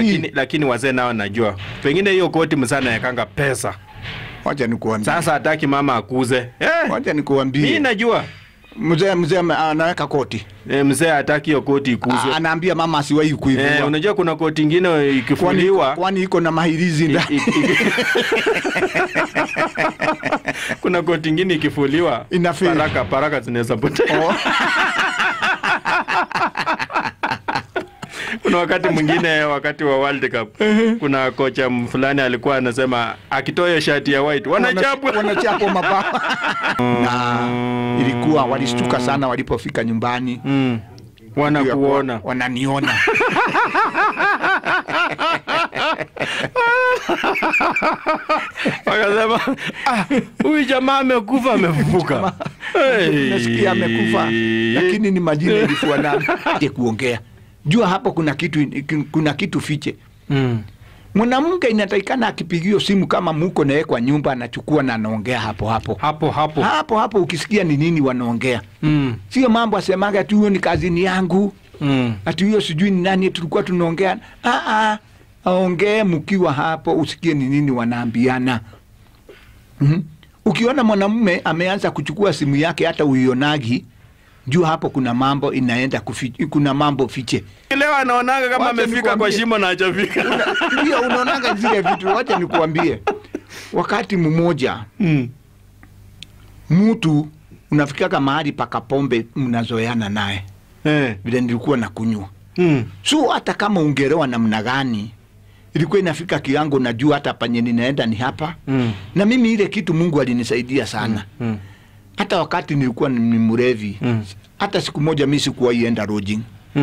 Lakini wazee nao najua. Pengine hiyo koti msana yakanga pesa. Wacha nikuambie. Sasa hataki mama akuze. Wacha nikuambie. Mimi najua. Mzee anaweka koti. Mzee hataki hiyo koti ikuzwe. Anaambia mama asiwahi kuivua. Unajua kuna koti nyingine ikifuliwa. Kwani iko na mahirizi ndani. Kuna koti nyingine ikifuliwa. Paraka zinaweza potea. Kuna wakati mwingine wakati wa World Cup kuna kocha fulani alikuwa anasema akitoa shati ya white wanachapwa mabao. Na ilikuwa walishtuka sana walipofika nyumbani. Wanakuona. Wananiona. Wakasema huyu jamaa amekufa amefufuka. Nasikia amekufa lakini ni majina ilifuanana. Kuongea. Jua hapo kuna kitu fiche. Mwanamke inatakikana akipigiwa simu kama muko naye kwa nyumba anachukua na anaongea hapo ukisikia ni nini wanaongea. Sio mambo asemaga ati huyo ni kazini yangu. Ati huyo sijui ni nani tulikuwa tunaongea. Aongee mkiwa hapo usikie ni nini wanaambiana. Ukiona mwanamume ameanza kuchukua simu yake hata uionagi, jua hapo kuna mambo inaenda kuna mambo fiche. Leo anaonaga kama amefika kwa shimo na hajafika. Ndio unaonaga zile vitu. Wacha nikuambie. Wakati mmoja mtu unafika mahali paka pombe mnazoeana naye. Vile nilikuwa nakunywa. So hata kama ungerewa namna gani ilikuwa inafika kiwango najua hata panye ninaenda ni hapa. Na mimi ile kitu Mungu alinisaidia sana. Hata wakati nilikuwa ni mrevi, hata siku moja mimi sikuwa ienda lodging.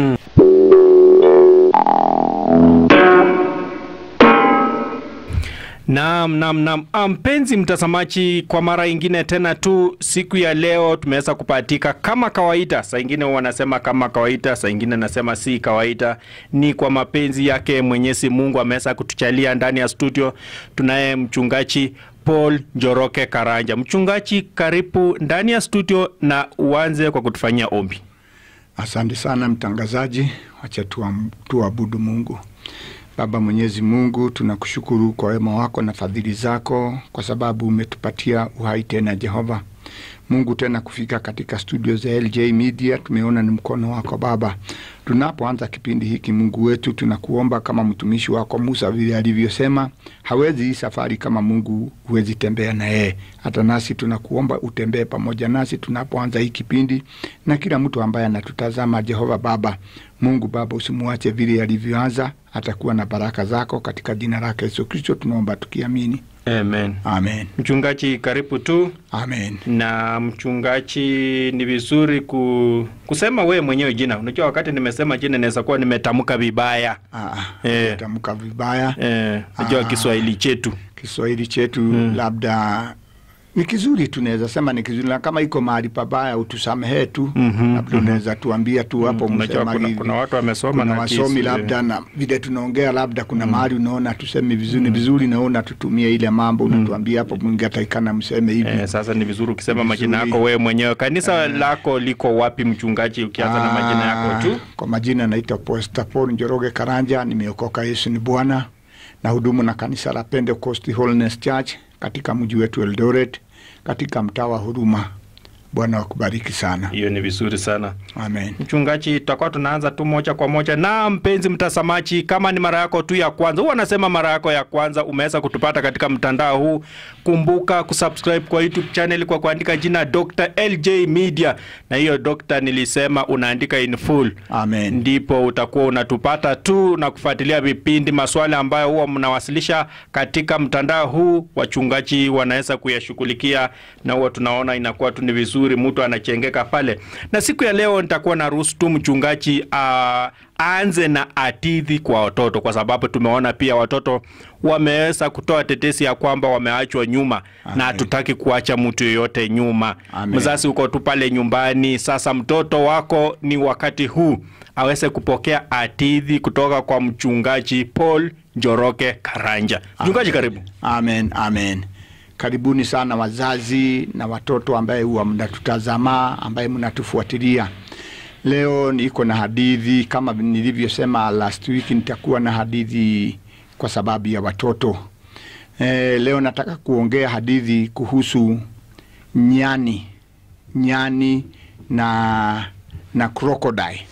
Naam. Mpenzi mtazamaji, kwa mara nyingine tena tu siku ya leo tumeweza kupatika kama kawaida. Saa nyingine wanasema kama kawaida, saa nyingine nasema si kawaida. Ni kwa mapenzi yake Mwenyezi Mungu ameweza kutuchalia ndani ya studio. Tunaye mchungaji Paul Njoroge Karanja. Mchungaji, karibu ndani ya studio na uanze kwa kutufanyia ombi. Asante sana mtangazaji. Acha tuabudu Mungu. Baba Mwenyezi Mungu, tunakushukuru kwa wema wako na fadhili zako kwa sababu umetupatia uhai tena Jehova. Mungu tena kufika katika studio za LJ Media, tumeona ni mkono wako Baba. Tunapoanza kipindi hiki Mungu wetu, tunakuomba kama mtumishi wako Musa vile alivyosema, hawezi hii safari kama Mungu huwezi tembea na yeye. Hata nasi tunakuomba utembee pamoja nasi tunapoanza hii kipindi, na kila mtu ambaye anatutazama Jehova Baba. Mungu Baba, usimuache vile alivyoanza, atakuwa na baraka zako katika jina lake Yesu Kristo tunaomba tukiamini. Amen. Mchungaji, karibu tu. Amen. Na mchungaji, ni vizuri kusema wewe mwenyewe jina. Unajua wakati nimesema jina naweza kuwa nimetamka vibaya. Nimetamka vibaya. Unajua Kiswahili chetu labda ni kizuri, tunaweza sema ni kizuri, na kama iko mahali pabaya utusamehe tu. Labda unaweza tuambia tu hapo msema hivi. Kuna watu wamesoma na wasomi labda na vile tunaongea labda kuna mahali unaona tuseme vizuri naona tutumie ile mambo unatuambia hapo Mungu ataikana mseme hivi. Sasa ni vizuri ukisema majina yako wewe mwenyewe. Kanisa lako liko wapi mchungaji, ukianza na majina yako tu? Kwa majina naitwa Pastor Paul Njoroge Karanja, nimeokoka, Yesu ni Bwana, na hudumu na kanisa la Pentecost Holiness Church katika mji wetu Eldoret katika mtaa wa Huruma. Bwana wakubariki sana. Hiyo ni vizuri sana. Amen. Mchungaji, tutakuwa tunaanza tu moja kwa moja. Na mpenzi mtazamaji, kama ni mara yako tu ya kwanza, huwa nasema mara yako ya kwanza umeweza kutupata katika mtandao huu, kumbuka kusubscribe kwa YouTube channel kwa kuandika jina Dr. LJ Media. Na hiyo Dr. nilisema unaandika in full. Amen. Ndipo utakuwa unatupata tu na kufuatilia vipindi, maswali ambayo huwa mnawasilisha katika mtandao huu, wachungaji wanaweza kuyashughulikia, na huwa tunaona inakuwa tu ni vizuri mtu anachengeka pale. Na siku ya leo nitakuwa na ruhusu tu mchungaji aanze na hadithi kwa watoto, kwa sababu tumeona pia watoto wameweza kutoa tetesi ya kwamba wameachwa nyuma. Amen. Na hatutaki kuacha mtu yeyote nyuma. Amen. Mzazi uko tu pale nyumbani, sasa mtoto wako ni wakati huu aweze kupokea hadithi kutoka kwa mchungaji Paul Njoroge Karanja. Mchungaji, karibu. Amen. Karibuni sana wazazi na watoto ambaye huwa mnatutazama, ambaye mnatufuatilia. Leo niko na hadithi kama nilivyosema last week, nitakuwa na hadithi kwa sababu ya watoto. Leo nataka kuongea hadithi kuhusu nyani na crocodile.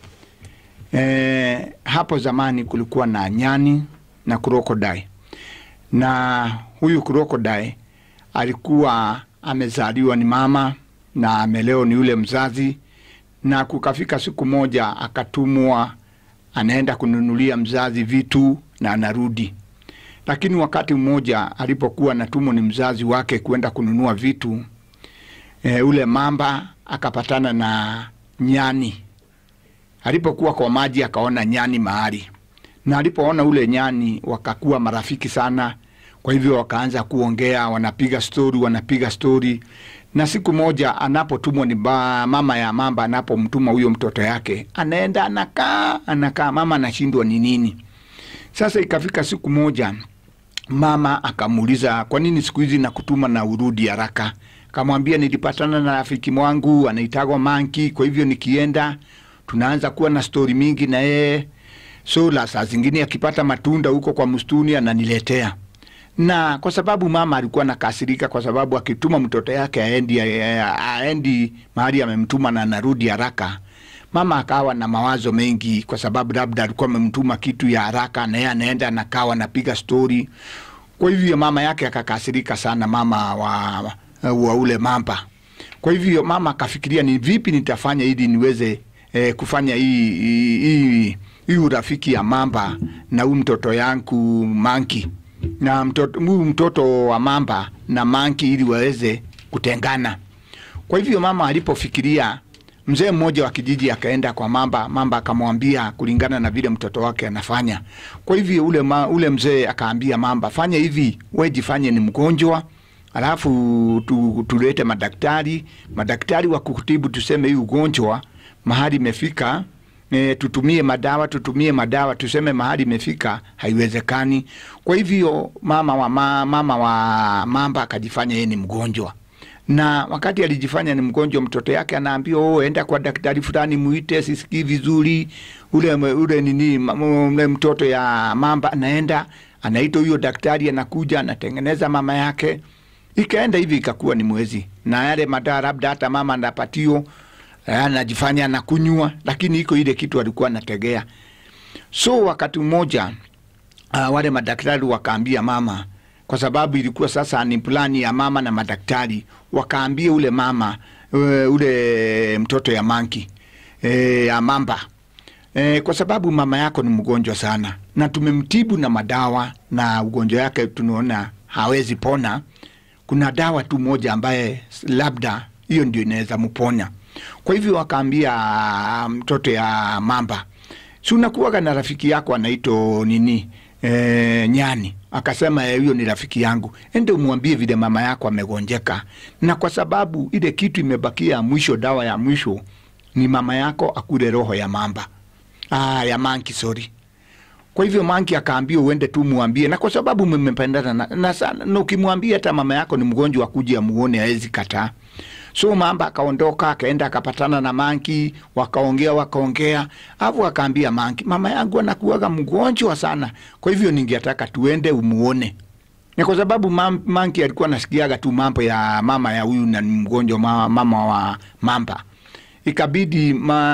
Hapo zamani kulikuwa na nyani na crocodile. Na huyu crocodile alikuwa amezaliwa ni mama na ameleo ni yule mzazi, na kukafika siku moja akatumwa anaenda kununulia mzazi vitu na anarudi. Lakini wakati mmoja alipokuwa anatumwa ni mzazi wake kwenda kununua vitu, ule mamba akapatana na nyani. Alipokuwa kwa maji akaona nyani mahali, na alipoona ule nyani wakakuwa marafiki sana. Kwa hivyo wakaanza kuongea, wanapiga story. Na siku moja anapotumwa ni mama ya mamba, anapomtuma huyo mtoto yake, anaenda anakaa mama anashindwa ni nini. Sasa ikafika siku moja mama akamuuliza, kwa nini siku hizi nakutuma na urudi haraka? Akamwambia, nilipatana na rafiki mwangu anaitwa Monkey, kwa hivyo nikienda tunaanza kuwa na story mingi na yeye. So la saa zingine akipata matunda huko kwa msituni ananiletea. Na kwa sababu mama alikuwa nakasirika kwa sababu akituma mtoto yake aendi mahali amemtuma na anarudi haraka, mama akawa na mawazo mengi kwa sababu labda alikuwa amemtuma kitu ya haraka na yeye anaenda anakaa anapiga story. Kwa hivyo mama yake akakasirika sana, mama wa ule mamba. Kwa hivyo mama akafikiria ni vipi nitafanya ili niweze kufanya hii urafiki ya mamba na huyu mtoto yangu Monkey, na mtoto wa mamba na Monkey ili waweze kutengana. Kwa hivyo mama alipofikiria, mzee mmoja wa kijiji akaenda kwa mamba akamwambia kulingana na vile mtoto wake anafanya. Kwa hivyo ule mzee akaambia mamba, fanya hivi, wewe jifanye ni mgonjwa, alafu tulete madaktari wa kukutibu, tuseme hii ugonjwa mahali imefika, tutumie madawa, tuseme mahali imefika haiwezekani. Kwa hivyo mama wa mamba akajifanya yeye ni mgonjwa. Na wakati alijifanya ni mgonjwa, mtoto yake anaambiwa, enda kwa daktari fulani, muite, sisikii vizuri. Ule mtoto ya mamba anaita huyo daktari, anakuja anatengeneza mama yake. Ikaenda hivi ikakuwa ni mwezi, na yale madawa labda hata mama anapatio anajifanya anakunywa, lakini iko ile kitu alikuwa anategea. So wakati mmoja wale madaktari wakaambia mama, kwa sababu ilikuwa sasa ni plani ya mama na madaktari, wakaambia ule mama ule mtoto ya Monkey ya mamba, kwa sababu mama yako ni mgonjwa sana na tumemtibu na madawa na ugonjwa yake tunaona hawezi pona, kuna dawa tu moja ambaye labda hiyo ndio inaweza mponya. Kwa hivyo wakaambia mtoto ya mamba, si unakuwa na rafiki yako anaitwa nyani? Akasema hiyo ni rafiki yangu, ende umwambie vile mama yako amegonjeka, na kwa sababu ile kitu imebakia mwisho, dawa ya mwisho ni mama yako akule roho ya mamba, ya Monkey, sorry. Kwa hivyo Monkey akaambia uende tu muambie, na kwa sababu mmependana na sana, na ukimwambia hata mama yako ni mgonjwa akuje amuone hawezi kataa. So mamba akaondoka akaenda akapatana na Monkey, wakaongea. Hapo akaambia Monkey, mama yangu anakuwa mgonjwa sana, kwa hivyo ningetaka tuende umuone. Na kwa sababu Monkey alikuwa anasikiaga tu mambo ya mama ya huyu na mgonjwa mama wa mamba, ikabidi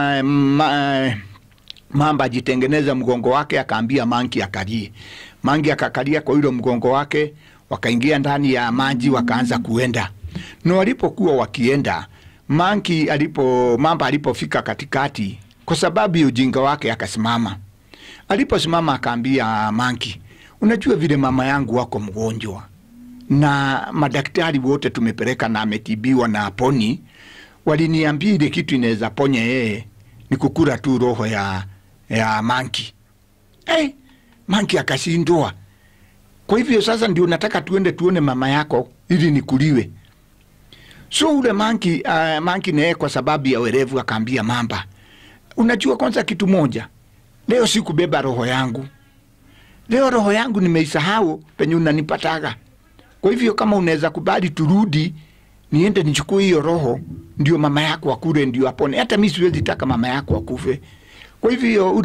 mamba jitengeneza mgongo wake, akaambia Monkey akalie. Monkey akakalia kwa yule mgongo wake, wakaingia ndani ya maji wakaanza kuenda. Na walipokuwa wakienda, mamba alipofika katikati, kwa sababu ya ujinga wake akasimama. Aliposimama akaambia Monkey, unajua vile mama yangu wako mgonjwa na madaktari wote tumepeleka na ametibiwa na aponi, waliniambia ile kitu inaweza ponya yeye ni kukula tu roho ya Monkey. Monkey akashindwa. Kwa hivyo sasa ndio nataka tuende tuone mama yako ili nikuliwe. So ule Monkey naye kwa sababu ya werevu akaambia mamba, unajua kwanza kitu moja, leo sikubeba roho yangu. Leo roho yangu nimeisahau penye unanipataga. Kwa hivyo kama unaweza kubali turudi niende nichukue hiyo roho ndio mama yako akule ndio apone. Hata mimi siwezi taka mama yako akufe. Kwa hivyo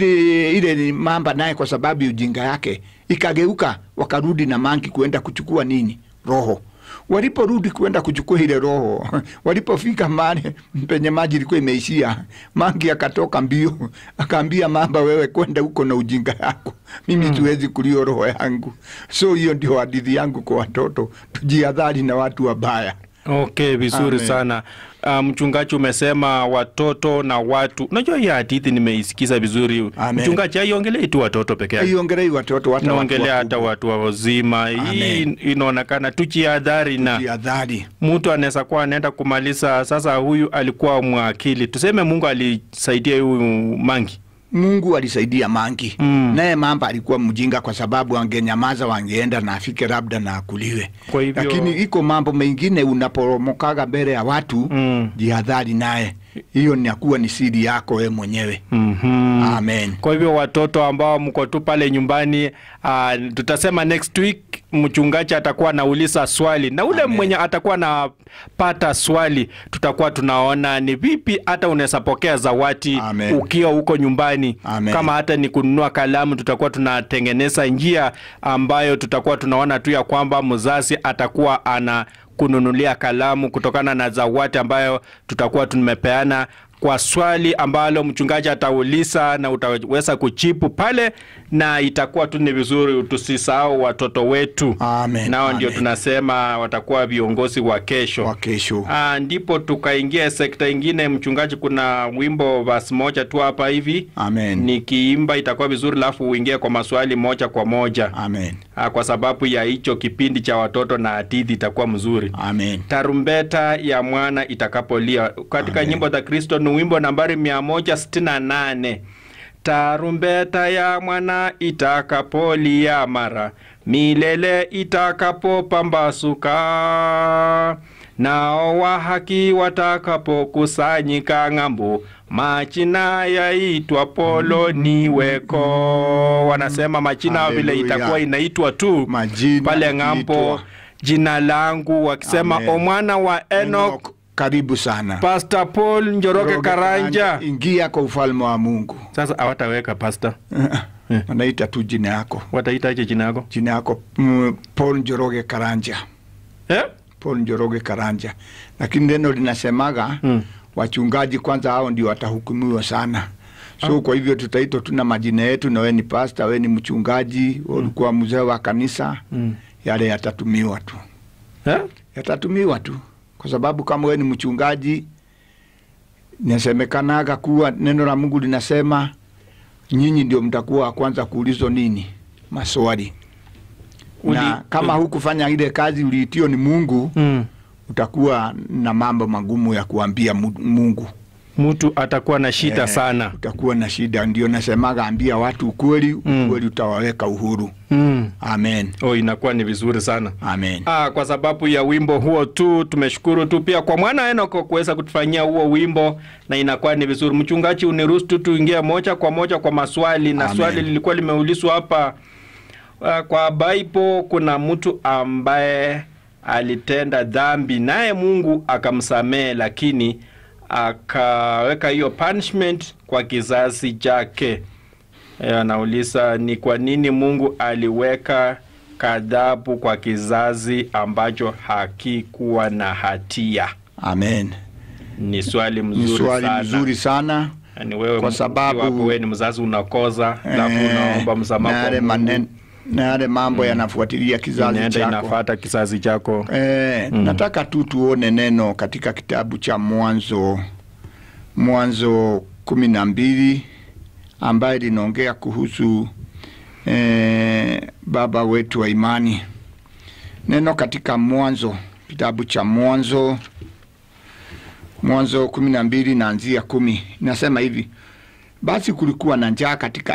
ile mamba naye kwa sababu ujinga yake ikageuka, wakarudi na mangi kuenda kuchukua nini? Roho. Waliporudi kuenda kuchukua ile roho, walipofika mahali penye maji ilikuwa imeishia, mangi akatoka mbio, akaambia mamba, wewe kwenda huko na ujinga yako, mimi siwezi kulio roho yangu. So hiyo ndio hadithi yangu kwa watoto, tujihadhari na watu wabaya. Okay, vizuri sana. Mchungaji, umesema watoto na watu. Unajua hii hadithi nimeisikiza vizuri. Mchungaji, haiongelei tu watoto peke yake. Haiongelei watoto, hata inaongelea hata watu wazima. Hii inaonekana tujihadhari na mtu anaweza kuwa anaenda kumaliza. Sasa huyu alikuwa mwakili. Tuseme Mungu alisaidia huyu mangi. Mungu alisaidia mangi. Naye mamba alikuwa mjinga kwa sababu angenyamaza wangeenda na afike labda na akuliwe. Lakini iko mambo mengine unaporomokaga mbele ya watu, jihadhari naye. Hiyo ni akuwa ni siri yako wewe mwenyewe. Amen. Kwa hivyo watoto ambao mko tu pale nyumbani, tutasema next week mchungaji atakuwa anauliza swali na ule mwenye atakuwa anapata swali tutakuwa tunaona ni vipi hata unaweza pokea zawadi ukiwa huko nyumbani. Kama hata ni kununua kalamu, tutakuwa tunatengeneza njia ambayo tutakuwa tunaona tu ya kwamba mzazi atakuwa ana kununulia kalamu kutokana na zawadi ambayo tutakuwa tumepeana kwa swali ambalo mchungaji atauliza na utaweza kujibu pale, na itakuwa tu ni vizuri tusisahau watoto wetu. Nao ndio tunasema watakuwa viongozi wa kesho. Ndipo tukaingia sekta ingine. Mchungaji, kuna wimbo verse moja tu hapa hivi. Nikiimba itakuwa vizuri, alafu uingie kwa maswali moja kwa moja. Kwa sababu ya hicho kipindi cha watoto na hadithi itakuwa mzuri. Tarumbeta ya mwana itakapolia. Katika nyimbo za Kristo ni wimbo nambari 168. Tarumbeta ya mwana itakapolia mara, milele itakapopambasuka, nao wa haki watakapokusanyika ng'ambo, machina yaitwa poloni weko. Wanasema machina vile itakuwa inaitwa tu pale ng'ambo, jina langu wakisema o mwana wa Enoch. Karibu sana Pastor Paul Njoroge Karanja, ingia kwa ufalme wa Mungu. Sasa hawataweka pastor. Wanaita tu jina yako. Wataitaje jina yako? Jina yako Paul Njoroge Karanja. Paul Njoroge Karanja. Lakini neno linasemaga wachungaji kwanza hao ndio watahukumiwa sana. So kwa hivyo tutaitwa tuna majina yetu, na wewe ni pastor, wewe ni mchungaji, ulikuwa mzee wa kanisa, yale yatatumiwa tu. Yatatumiwa tu. Kwa sababu kama wewe ni mchungaji, inasemekanaga kuwa neno la Mungu linasema nyinyi ndio mtakuwa kwanza kuulizwa nini? Maswali. Na kama hukufanya ile kazi uliitio ni Mungu, utakuwa na mambo magumu ya kuambia Mungu. Mtu atakuwa na shida sana. Utakuwa na shida. Ndio nasemaga ambia watu ukweli, ukweli utawaweka uhuru. Amen. Inakuwa ni vizuri sana. Amen. Kwa sababu ya wimbo huo tu, tumeshukuru tu pia kwa mwana Enoch kuweza kutufanyia huo wimbo, na inakuwa ni vizuri. Mchungaji, uniruhusu tu tuingie moja kwa moja kwa maswali. Na swali lilikuwa limeulizwa hapa, kwa Bible kuna mtu ambaye alitenda dhambi naye Mungu akamsamehe, lakini akaweka hiyo punishment kwa kizazi chake. Anauliza ni kwa nini Mungu aliweka kadhabu kwa kizazi ambacho hakikuwa na hatia. Amen. Ni swali mzuri sana. Ni wewe kwa sababu wewe ni mzazi unakoza, alafu unaomba msamaha kwa Mungu. Na yale mambo yanafuatilia kizazi chako. Inafuata kizazi chako. Nataka tu tuone neno katika kitabu cha Mwanzo 12 ambaye linaongea kuhusu baba wetu wa imani. Neno katika kitabu cha Mwanzo 12 naanzia 10. Nasema hivi: basi kulikuwa na njaa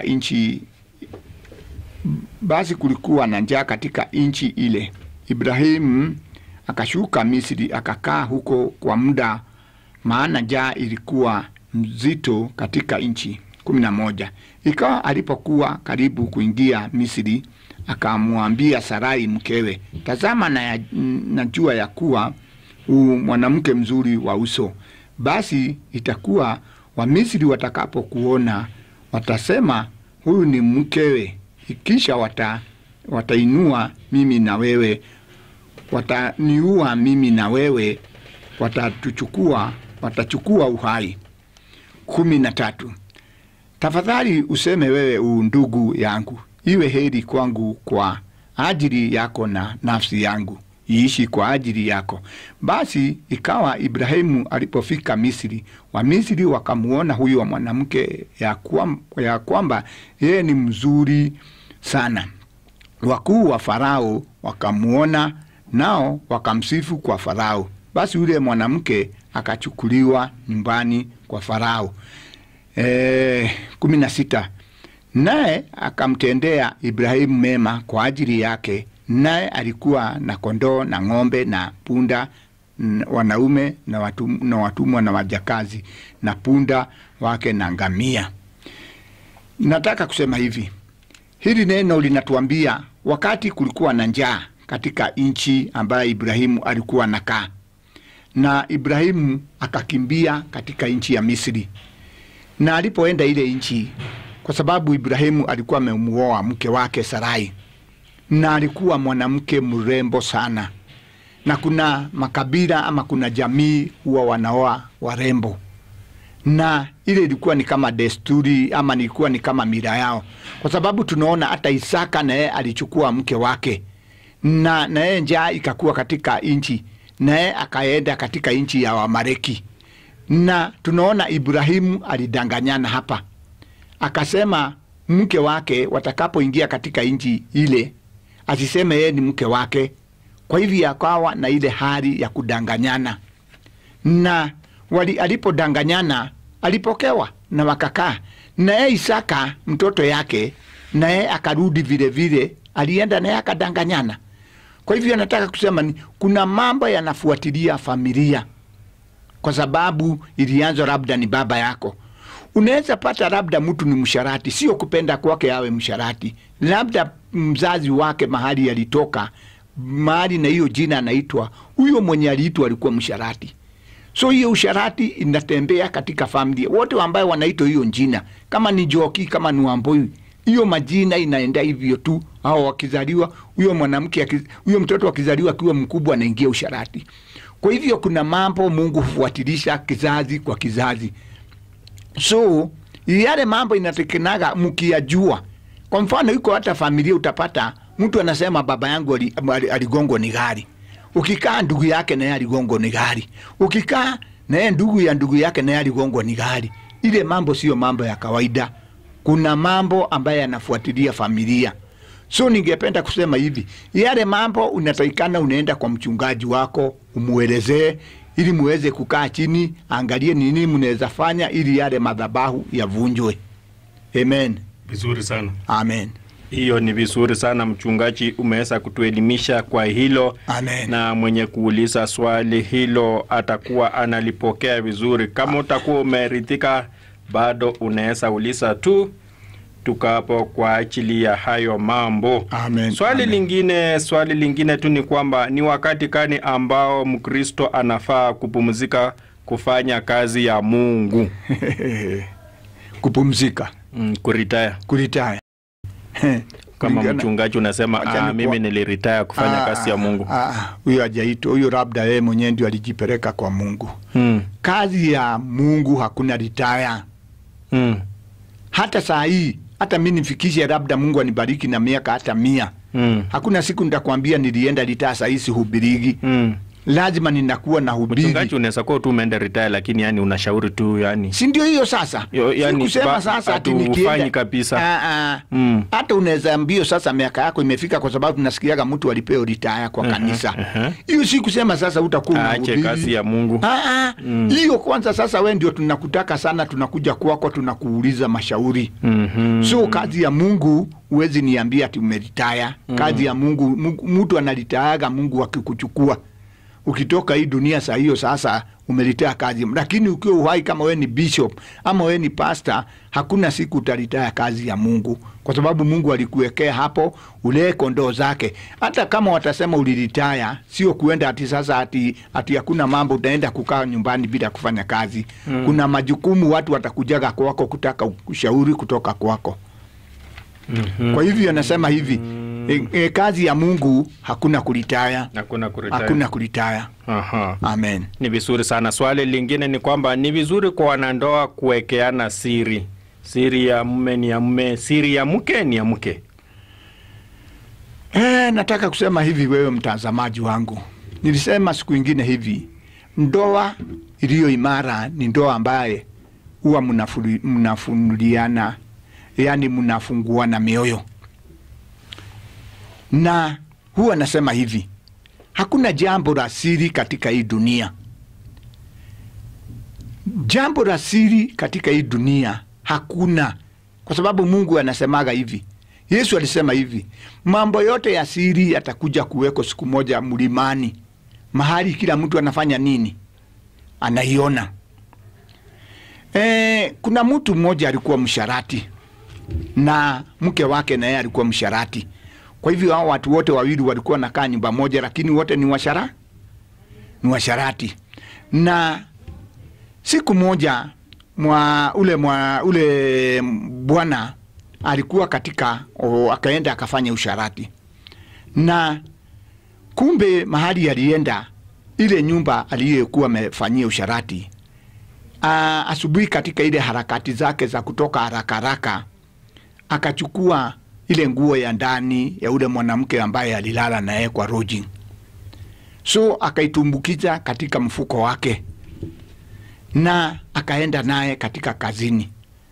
katika nchi ile. Ibrahimu akashuka Misri akakaa huko kwa muda, maana njaa ilikuwa mzito katika nchi. 11. Ikawa alipokuwa karibu kuingia Misri, akamwambia Sarai mkewe, tazama najua ya kuwa mwanamke mzuri wa uso, basi itakuwa Wamisri watakapokuona watasema huyu ni mkewe, kisha watainua mimi na wewe, wataniua mimi na wewe, watachukua uhai. 13. Tafadhali useme wewe ndugu yangu, iwe heri kwangu kwa ajili yako na nafsi yangu iishi kwa ajili yako. Basi ikawa Ibrahimu alipofika Misri, Wamisri wakamuona huyu wa mwanamke ya kwamba yeye ni mzuri sana. Wakuu wa Farao wakamuona, nao wakamsifu kwa Farao. Basi yule mwanamke akachukuliwa nyumbani kwa Farao. 16. Naye akamtendea Ibrahimu mema kwa ajili yake, naye alikuwa na kondoo na ng'ombe na punda, wanaume na watumwa na wajakazi, na punda wake na ngamia. Nataka kusema hivi, hili neno linatuambia wakati kulikuwa na njaa katika nchi ambayo Ibrahimu alikuwa anakaa, na Ibrahimu akakimbia katika nchi ya Misri. Na alipoenda ile nchi, kwa sababu Ibrahimu alikuwa amemuoa mke wake Sarai, na alikuwa mwanamke mrembo sana, na kuna makabila ama kuna jamii huwa wanaoa warembo, na ile ilikuwa ni kama desturi ama ilikuwa ni kama mila yao, kwa sababu tunaona hata Isaka naye alichukua mke wake, na naye njaa ikakuwa katika nchi, naye akaenda katika nchi ya Wamaleki. Na tunaona Ibrahimu alidanganyana hapa, akasema mke wake watakapoingia katika nchi ile asiseme yeye ni mke wake. Kwa hivyo akawa na ile hali ya kudanganyana, na alipodanganyana alipokewa na wakakaa, na yeye Isaka mtoto yake na yeye akarudi vile vile, alienda na yeye akadanganyana. Kwa hivyo nataka kusema ni kuna mambo yanafuatilia familia, kwa sababu ilianza labda ni baba yako. Unaweza pata labda mtu ni msharati, sio kupenda kwake awe msharati, labda mzazi wake mahali alitoka, mahali na hiyo jina anaitwa, huyo mwenye aliitwa alikuwa msharati. So hiyo usharati inatembea katika familia, wote ambao wanaitwa hiyo jina, kama ni Joki, kama ni Wamboi, hiyo majina inaenda hivyo tu. Hao wakizaliwa, huyo mwanamke, huyo mtoto wakizaliwa akiwa mkubwa anaingia usharati. Kwa hivyo kuna mambo Mungu hufuatilisha kizazi kwa kizazi. So yale mambo inatekenaga mkiyajua. Kwa mfano yuko hata familia utapata mtu anasema baba yangu aligongwa ni gari. Ukikaa ndugu yake naye aligongwa ni gari. Ukikaa naye ndugu ya ndugu yake naye aligongwa ni gari. Ile mambo sio mambo ya kawaida. Kuna mambo ambayo yanafuatilia familia. So ningependa kusema hivi, yale mambo unatakikana unaenda kwa mchungaji wako umuelezee, ili muweze kukaa chini, angalie nini mnaweza fanya ili yale madhabahu yavunjwe. Amen. Vizuri sana. Amen. Hiyo ni vizuri sana mchungaji, umeweza kutuelimisha kwa hilo. Amen. Na mwenye kuuliza swali hilo atakuwa analipokea vizuri. Kama utakuwa umeridhika, bado unaweza uliza tu tukapo kwa ajili ya hayo mambo. Amen. Swali lingine tu ni kwamba ni wakati gani ambao Mkristo anafaa kupumzika kufanya kazi ya Mungu? Kupumzika. Kuritaya. Kama mchungaji unasema mimi niliritaya kufanya kazi ya Mungu. Huyo hajaitwa, huyo labda yeye mwenyewe ndio alijipeleka kwa Mungu. Kazi ya Mungu hakuna ritaya. Hata saa hii, hata mimi nifikishe labda Mungu anibariki na miaka hata 100. Hakuna siku nitakwambia nilienda ritaya saa hii sihubirigi. Lazima ninakuwa na hubiri. Mchungaji unaweza kuwa tu umeenda retire, lakini yani unashauri tu yani. Si ndio hiyo sasa? Yani kusema sasa ati nikienda kabisa. Hata unaweza mbio sasa miaka yako imefika, kwa sababu tunasikiaga mtu alipewa retire kwa kanisa. Hiyo si kusema sasa utakuwa aache kazi ya Mungu. Hiyo kwanza sasa wewe ndio tunakutaka sana, tunakuja kwako tunakuuliza mashauri. So kazi ya Mungu uwezi niambia ati umeretire. Kazi ya Mungu mtu analitaaga Mungu akikuchukua. Ukitoka hii dunia saa hiyo sasa umelitaa kazi. Lakini ukiwa uhai kama we ni bishop ama we ni pastor, hakuna siku utalitaa kazi ya Mungu, kwa sababu Mungu alikuwekea hapo ulee kondoo zake. Hata kama watasema ulilitaya, sio kuenda ati sasa ati hakuna mambo, utaenda kukaa nyumbani bila kufanya kazi. Kuna majukumu watu watakujaga kwako kutaka ushauri kutoka kwako. Kwa hivyo anasema hivi, kazi ya Mungu hakuna kulitaya. Hakuna kulitaya. Amen. Ni vizuri sana. Swali lingine ni kwamba ni vizuri kwa wanandoa kuwekeana siri. Siri ya mume ni ya mume, siri ya mke ni ya mke. Nataka kusema hivi, wewe mtazamaji wangu. Nilisema siku ingine hivi, ndoa iliyo imara ni ndoa ambaye huwa mnafunuliana, yani mnafunguana mioyo. Na huwa nasema hivi, hakuna jambo la siri katika hii dunia. Jambo la siri katika hii dunia hakuna, kwa sababu Mungu anasemaga hivi. Yesu alisema hivi, mambo yote ya siri yatakuja kuweko siku moja mlimani, mahali kila mtu anafanya nini? Anaiona. Kuna mtu mmoja alikuwa msharati na mke wake na yeye alikuwa msharati. Kwa hivyo hao watu wote wawili walikuwa wanakaa nyumba moja, lakini wote ni washarati. Na siku moja ule bwana alikuwa akaenda akafanya usharati. Na kumbe mahali alienda, ile nyumba aliyokuwa amefanyia usharati, asubuhi katika ile harakati zake za kutoka haraka akachukua ile nguo ya ndani ya ule mwanamke ambaye alilala na yeye kwa lodging. So akaitumbukiza katika mfuko wake na akaenda naye katika kazini.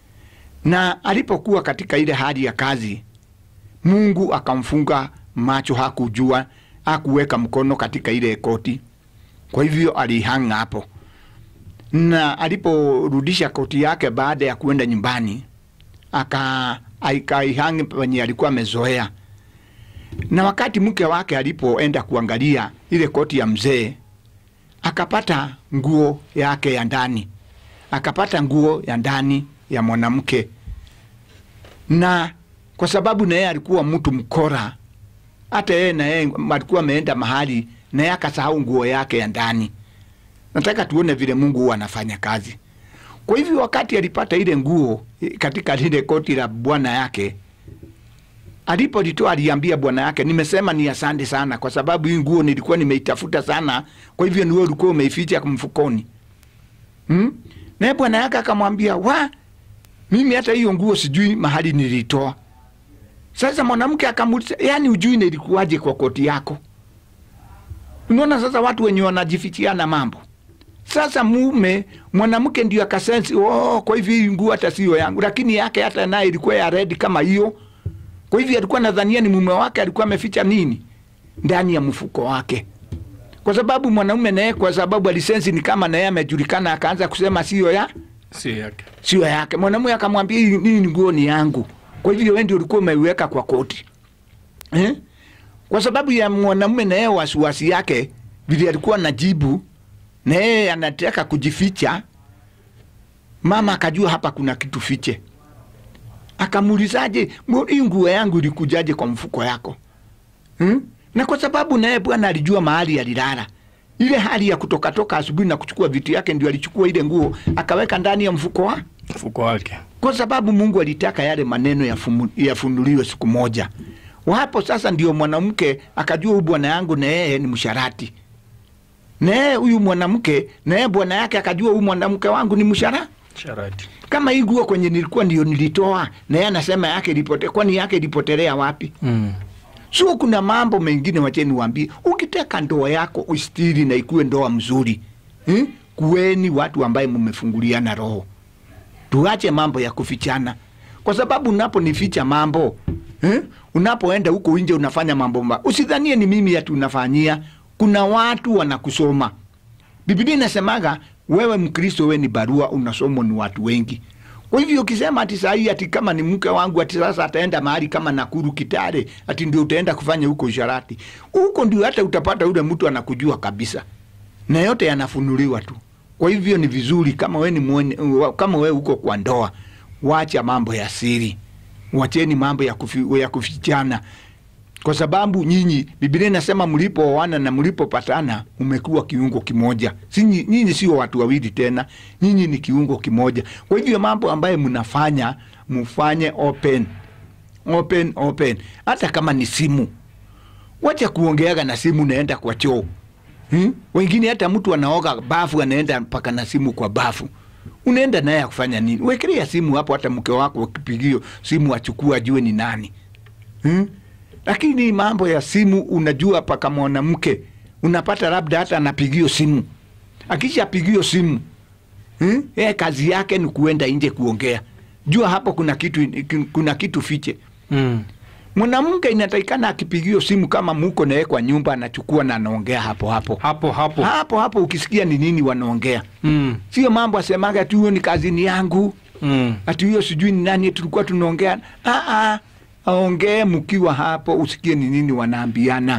Na alipokuwa katika ile hali ya kazi, Mungu akamfunga macho, hakujua, hakuweka mkono katika ile koti. Kwa hivyo alihanga hapo. Na aliporudisha koti yake baada ya kuenda nyumbani, akaihangi penye alikuwa amezoea. Na wakati mke wake alipoenda kuangalia ile koti ya mzee, akapata nguo yake ya ndani. Akapata nguo ya ndani ya mwanamke. Na kwa sababu na yeye alikuwa mtu mkora, hata yeye na yeye alikuwa ameenda mahali na yeye akasahau nguo yake ya ndani. Nataka tuone vile Mungu huwa anafanya kazi. Kwa hivyo wakati alipata ile nguo katika lile koti la bwana yake, alipolitoa aliambia bwana yake, nimesema ni asante sana kwa sababu hii nguo nilikuwa nimeitafuta sana, kwa hivyo ni wewe ulikuwa umeificha mfukoni. Na bwana yake akamwambia, mimi hata hiyo nguo sijui mahali nilitoa. Sasa mwanamke akamuuliza, yani ujui nilikuwaje kwa koti yako? Unaona sasa watu wenye wanajifichiana mambo. Sasa mwanamke ndio akasensi, kwa hivyo hii nguo hata sio yangu, lakini yake hata naye ilikuwa ya red kama hiyo. Kwa hivyo alikuwa nadhania ni mume wake alikuwa ameficha nini ndani ya mfuko wake. Kwa sababu mwanamume naye, kwa sababu alisensi ni kama naye amejulikana, akaanza kusema sio yake. Mwanamume akamwambia, hii nguo ni yangu. Kwa hivyo wewe ndio ulikuwa umeiweka kwa koti. Kwa sababu ya mwanamume naye wasiwasi yake vile alikuwa anajibu, na yeye anataka kujificha, mama akajua hapa kuna kitu fiche. Akamuulizaje, hii nguo yangu ilikujaje kwa mfuko yako? Na kwa sababu naye bwana alijua mahali alilala, ile hali ya kutoka asubuhi na kuchukua vitu yake, ndio alichukua ile nguo akaweka ndani ya mfuko wake. Kwa sababu Mungu alitaka yale maneno yafunuliwe siku moja. Wapo sasa ndio mwanamke akajua huyu bwana yangu na yeye ni msharati. Na yeye huyu mwanamke na yeye bwana yake akajua huyu mwanamke wangu ni msharati. Kama hii nguo kwenye nilikuwa ndio nilitoa, na yeye anasema yake ilipotea, kwani yake ilipotelea wapi? So kuna mambo mengine wacheni niwaambie, ukitaka ndoa yako ustiri na ikuwe ndoa mzuri, kuweni watu ambaye mmefunguliana roho. Tuache mambo ya kufichana. Kwa sababu unaponificha mambo, unapoenda huko nje unafanya mambo mbaya, usidhanie ni mimi ati unafanyia. Kuna watu wanakusoma. Biblia inasemaga wewe Mkristo, wewe ni barua unasomwa ni watu wengi. Kwa hivyo ukisema ati sahi ati kama ni mke wangu ati sasa ataenda mahali kama Nakuru, Kitale, ati ndio utaenda kufanya huko usharati, huko ndio hata utapata ule mtu anakujua kabisa. Na yote yanafunuliwa tu. Kwa hivyo ni vizuri kama wewe uko kwa ndoa, wacha mambo ya siri. Wacheni mambo ya kufichana. Kwa sababu nyinyi, Biblia inasema mlipooana na mlipopatana umekuwa kiungo kimoja. Nyinyi sio watu wawili tena, nyinyi ni kiungo kimoja. Kwa hivyo mambo ambayo mnafanya, mfanye open. Hata kama ni simu, wacha kuongeaga na simu naenda kwa choo. Wengine hata mtu anaoga bafu anaenda mpaka na simu kwa bafu. Unaenda naye kufanya nini? Wekelea simu hapo, hata mke wako akipigio simu achukua ajue ni nani. Lakini mambo ya simu, unajua paka mwanamke unapata labda hata anapigio simu. Akisha pigio simu, kazi yake ni kuenda nje kuongea. Jua hapo kuna kitu fiche. Mwanamke inatakikana akipigio simu, kama muko naye kwa nyumba, anachukua na anaongea hapo. Ukisikia ni nini wanaongea. Sio mambo asemaga ati hiyo ni kazini yangu. Ati hiyo sijui ni nani tulikuwa tunaongea. Aongee mkiwa hapo, usikie ni nini wanaambiana.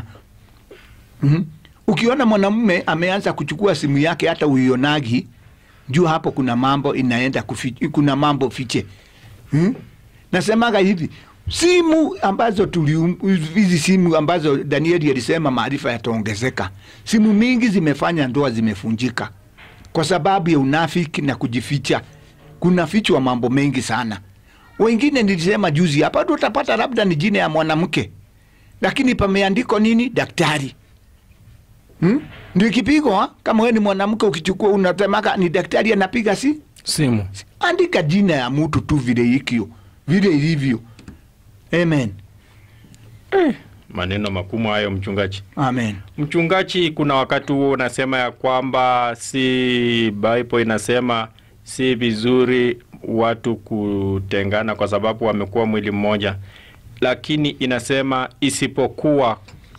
Ukiona mwanamume ameanza kuchukua simu yake hata uionagi, jua hapo kuna mambo inaenda kuna mambo fiche. Nasemaga hivi, simu ambazo hizi simu ambazo Danieli alisema maarifa yataongezeka. Simu mingi zimefanya ndoa zimefunjika kwa sababu ya unafiki na kujificha. Kuna fichwa mambo mengi sana. Wengine nilisema juzi hapa, utapata labda ni jina ya mwanamke, lakini pameandiko nini? Daktari. Ndio kipigwa. Kama wewe ni mwanamke ukichukua unatemaka ni daktari anapiga simu. Andika jina ya mtu tu vile ilivyo. Amen. Maneno makumu hayo, mchungaji. Amen. Mchungaji, kuna wakati huo unasema ya kwamba Bible inasema si vizuri watu kutengana kwa sababu wamekuwa mwili mmoja, lakini inasema isipokuwa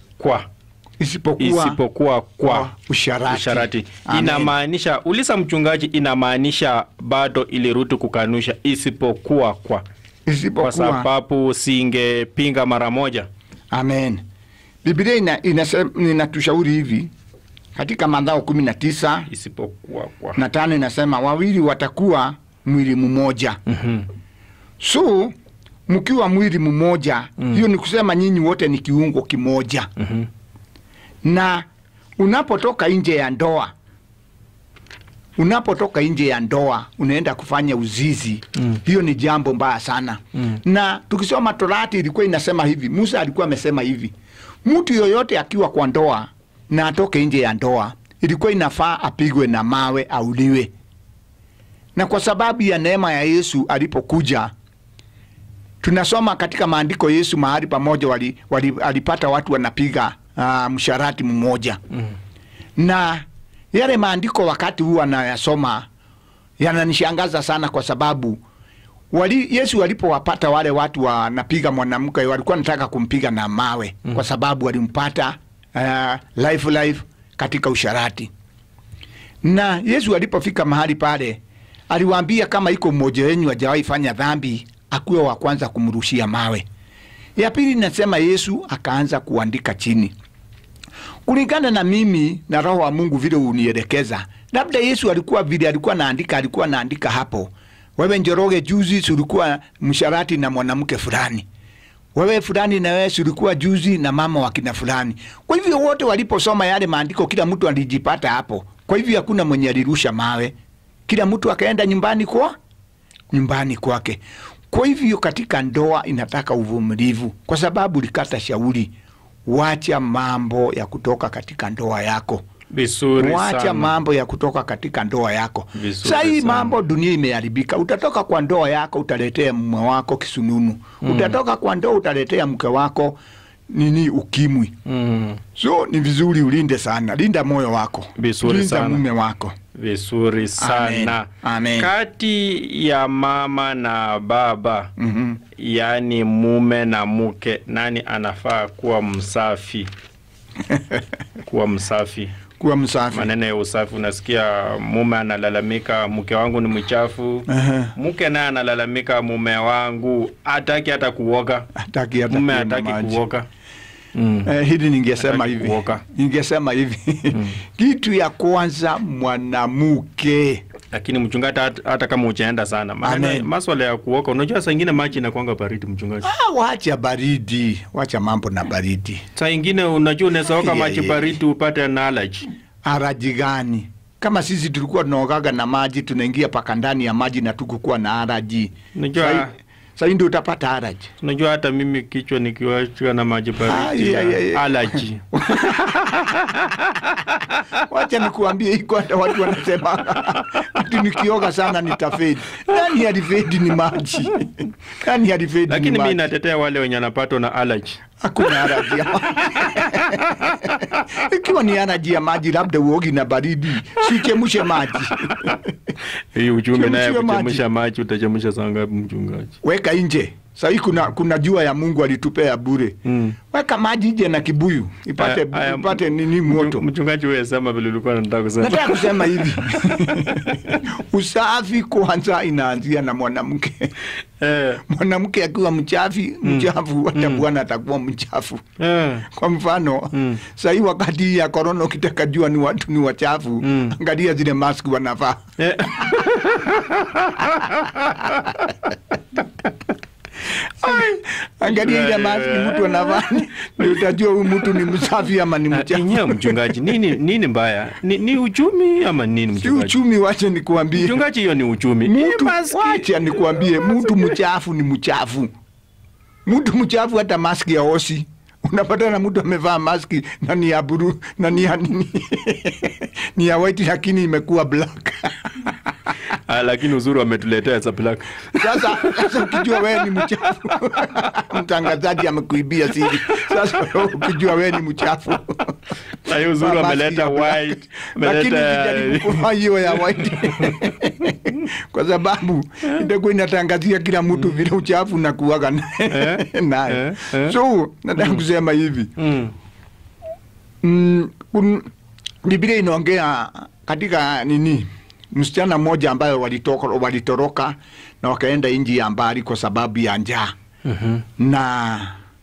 kwa usharati. Inamaanisha, ulisa mchungaji, inamaanisha bado ilirudi kukanusha isipokuwa kwa sababu singepinga mara moja. Amen. Biblia inatushauri hivi katika Mathayo 19 isipokuwa na 5 inasema wawili watakuwa mwili mmoja. So mkiwa mwili mmoja, hiyo ni kusema nyinyi wote ni kiungo kimoja. Na unapotoka nje ya ndoa unaenda kufanya uzizi, hiyo ni jambo mbaya sana. Na tukisoma Torati ilikuwa inasema hivi, Musa alikuwa amesema hivi, mtu yoyote akiwa kwa ndoa na atoke nje ya ndoa, ilikuwa inafaa apigwe na mawe, auliwe. Na kwa sababu ya neema ya Yesu alipokuja, tunasoma katika maandiko, Yesu mahali pamoja alipata watu wanapiga msharati mmoja. Na yale maandiko wakati huu anayasoma yananishangaza sana, kwa sababu Yesu alipowapata wale watu wanapiga mwanamke, walikuwa wanataka kumpiga na mawe kwa sababu walimpata life katika usharati. Na Yesu alipofika mahali pale, aliwaambia kama iko mmoja wenu hajawahi fanya dhambi, akuwe wa kwanza kumrushia mawe. Ya pili nasema Yesu akaanza kuandika chini. Kulingana na mimi na Roho wa Mungu vile unielekeza, labda Yesu alikuwa anaandika hapo, wewe Njoroge juzi ulikuwa msharati na mwanamke fulani, wewe fulani na wewe ulikuwa juzi na mama wa kina fulani. Kwa hivyo wote waliposoma yale maandiko, kila mtu alijipata hapo. Kwa hivyo hakuna mwenye alirusha mawe, kila mtu akaenda nyumbani kwake. Kwa hivyo katika ndoa inataka uvumilivu, kwa sababu likata shauri, wacha mambo ya kutoka katika ndoa yako. Wacha mambo ya kutoka katika ndoa yako. Sasa hii mambo, dunia imeharibika. Utatoka kwa ndoa yako utaletea mume wako kisununu. Utatoka kwa ndoa utaletea mke wako ukimwi. So ni vizuri ulinde sana. Linda moyo wako. Linda mume wako. Vizuri sana. Amen. Kati ya mama na baba, yani mume na mke, nani anafaa kuwa msafi? Kuwa msafi. Maneno ya usafi, unasikia mume analalamika mke wangu ni mchafu. Mke naye analalamika mume wangu hataki hata kuoga. Mume hataki kuoga. Hili ningesema hivi. Kuoka. Ningesema hivi. Kitu ya kwanza mwanamke. Lakini mchungaji, hata kama uchaenda sana, maana masuala ya kuoka, unajua saa nyingine maji inakuanga baridi mchungaji. Wacha baridi, wacha mambo na baridi. Saa nyingine unajua unaweza oka maji baridi upate na allergy. Allergy gani? Kama sisi tulikuwa tunaogaga na maji, tunaingia paka ndani ya maji na tukukuwa na allergy. Unajua sasa ndio utapata allergy. Unajua hata mimi kichwa nikiwashika na maji baridi allergy. Wacha nikuambie iko hata watu wanasema ati nikioga sana nitafedi. Nani alifedi ni maji? Nani alifedi? Lakini mimi natetea wale wenye wanapatwa na allergy. Hakuna allergy. Ikiwa ni allergy ya maji labda uogi na baridi, sichemshe maji. Hii ujumbe naye kuchemsha maji utachemsha saa ngapi mchungaji? Weka nje. Sasa kuna jua ya Mungu alitupea bure. Weka maji nje na kibuyu ipate nini moto. Mchungaji wewe sema vile ulikuwa unataka kusema. Nataka kusema hivi. Usafi kwanza inaanzia na mwanamke. Mwanamke akiwa mchafu hata bwana atakuwa mchafu. Kwa mfano, sasa hii wakati ya corona ukitaka jua ni watu ni wachafu, angalia zile mask wanavaa. Angalia ile mask mtu anavaa ndio utajua huyu mtu ni msafi ama ni mchafu. Nyewe mchungaji, nini mbaya? Ni uchumi ama nini mchungaji? Si uchumi, wacha nikuambie. Mchungaji, hiyo ni uchumi. Wacha nikuambie, mtu mchafu ni mchafu. Mtu mchafu hata mask ya osi. Unapata na mtu amevaa maski na ni ya blue na ni ya nini? Ni ya white lakini imekuwa black. Lakini uzuri wametuletea za black. Sasa ukijua wewe ni mchafu, mtangazaji amekuibia siri. Sasa ukijua wewe ni mchafu, na hiyo uzuri wameleta white, wameleta hiyo ya white. Kwa sababu ndio inatangazia kila mtu vile uchafu na kuaga naye. So nataka kusema hivi. Biblia inaongea katika nini? Msichana mmoja ambaye walitoroka na wakaenda nchi ya mbali kwa sababu ya njaa. Na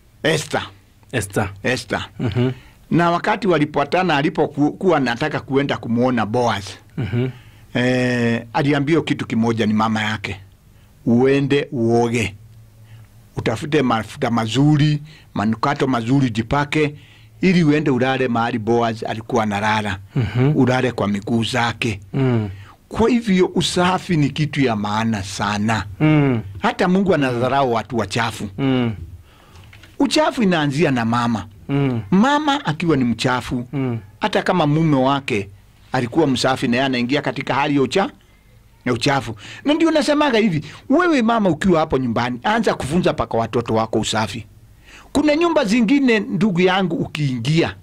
Esther. Na wakati walipatana, alipokuwa anataka kuenda kumuona Boaz, aliambiwa kitu kimoja ni mama yake. Uende uoge. Utafute mafuta mazuri, manukato mazuri jipake, ili uende ulale mahali Boaz alikuwa analala. Ulale kwa miguu zake. Kwa hivyo usafi ni kitu ya maana sana. Hata Mungu anadharau watu wachafu. Uchafu inaanzia na mama. Mama akiwa ni mchafu, hata kama mume wake alikuwa msafi na yeye anaingia katika hali ya uchafu. Na ndio nasemaga hivi, wewe mama ukiwa hapo nyumbani, anza kufunza paka watoto wako usafi. Kuna nyumba zingine ndugu yangu ukiingia,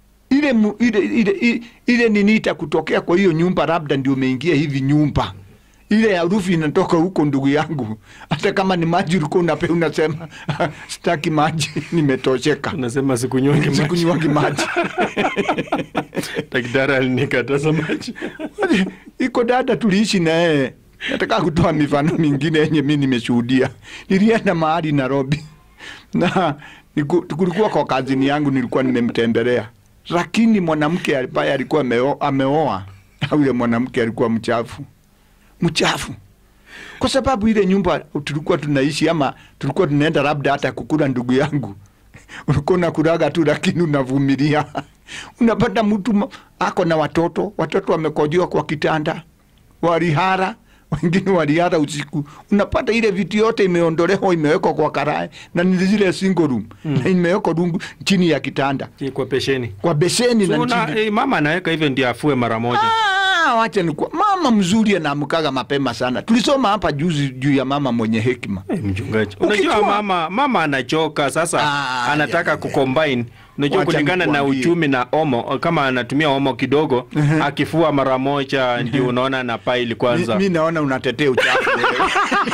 ile ninita kutokea kwa hiyo nyumba, labda ndio umeingia hivi nyumba. Ile harufu inatoka huko ndugu yangu. Hata kama ni maji ulikuwa unasema sitaki maji, nimetosheka. Unasema sikunywangi maji. Daktari alinikataza maji. Iko dada tuliishi na yeye. Nataka kutoa mifano mingine yenye mimi nimeshuhudia. Nilienda mahali Nairobi. Na kulikuwa kwa kazini yangu nilikuwa nimemtembelea. Lakini mwanamke ambaye alikuwa ameoa, yule mwanamke alikuwa mchafu. Kwa sababu ile nyumba tulikuwa tunaishi ama tulikuwa tunaenda labda hata kukula, ndugu yangu, ulikuwa unakulaga tu lakini unavumilia. Unapata mtu ako na watoto wamekojoa kwa kitanda, walihara, wengine walihara usiku. Unapata ile vitu yote imeondolewa, imewekwa kwa karai, na ni zile single room. Na imewekwa rungu chini ya kitanda. Kwa beseni na chini. Mama anaweka hivyo ndio afue mara moja. Wacha mama mzuri anaamkaga mapema sana. Tulisoma hapa juzi juu ya mama mwenye hekima. Mchungaji, unajua mama anachoka sasa, anataka kucombine. Unajua kulingana na uchumi na omo, kama anatumia omo kidogo, akifua mara moja ndio unaona na pile kwanza. Mimi naona unatetea uchafu wewe.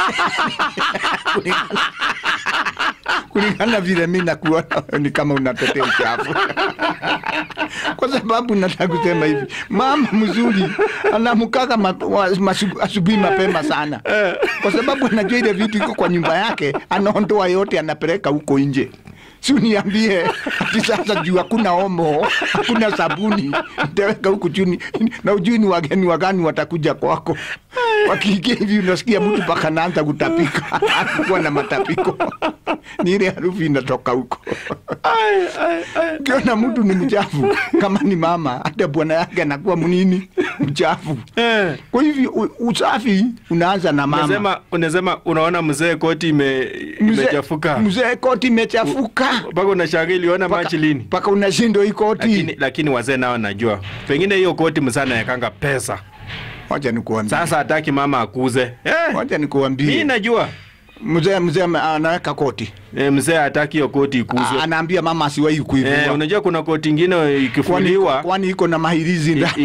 Kulingana vile mimi nakuona ni kama unatetea uchafu. Kwa sababu nataka kusema hivi, mama mzuri anamkaga asubuhi mapema sana. Kwa sababu anajua ile vitu iko kwa nyumba yake, anaondoa yote anapeleka huko nje. Si uniambie ati sasa juu hakuna omo, hakuna sabuni, nitaweka huku chini na ujui ni wageni wagani watakuja kwako. Wakiingia hivi unasikia mtu paka anaanza kutapika. Anakuwa na matapiko. Ni ile harufu inatoka huko. Ukiona mtu ni mchafu kama ni mama, hata bwana yake anakuwa mnini mchafu. Kwa hivyo usafi unaanza na mama. Unasema unaona mzee koti imechafuka. Mzee koti imechafuka. Paka unashangaa iliona machi lini? Paka unashindwa hii koti. Lakini wazee nao najua. Pengine hiyo koti msana yakanga pesa. Wacha nikuambie. Sasa hataki mama akuze. Wacha nikuambie. Mimi najua. Mzee anaweka koti. Mzee hataki hiyo koti ikuzwe. Anaambia mama asiwahi kuivua. Unajua kuna koti nyingine ikifuliwa. Kwani iko na mahirizi ndani.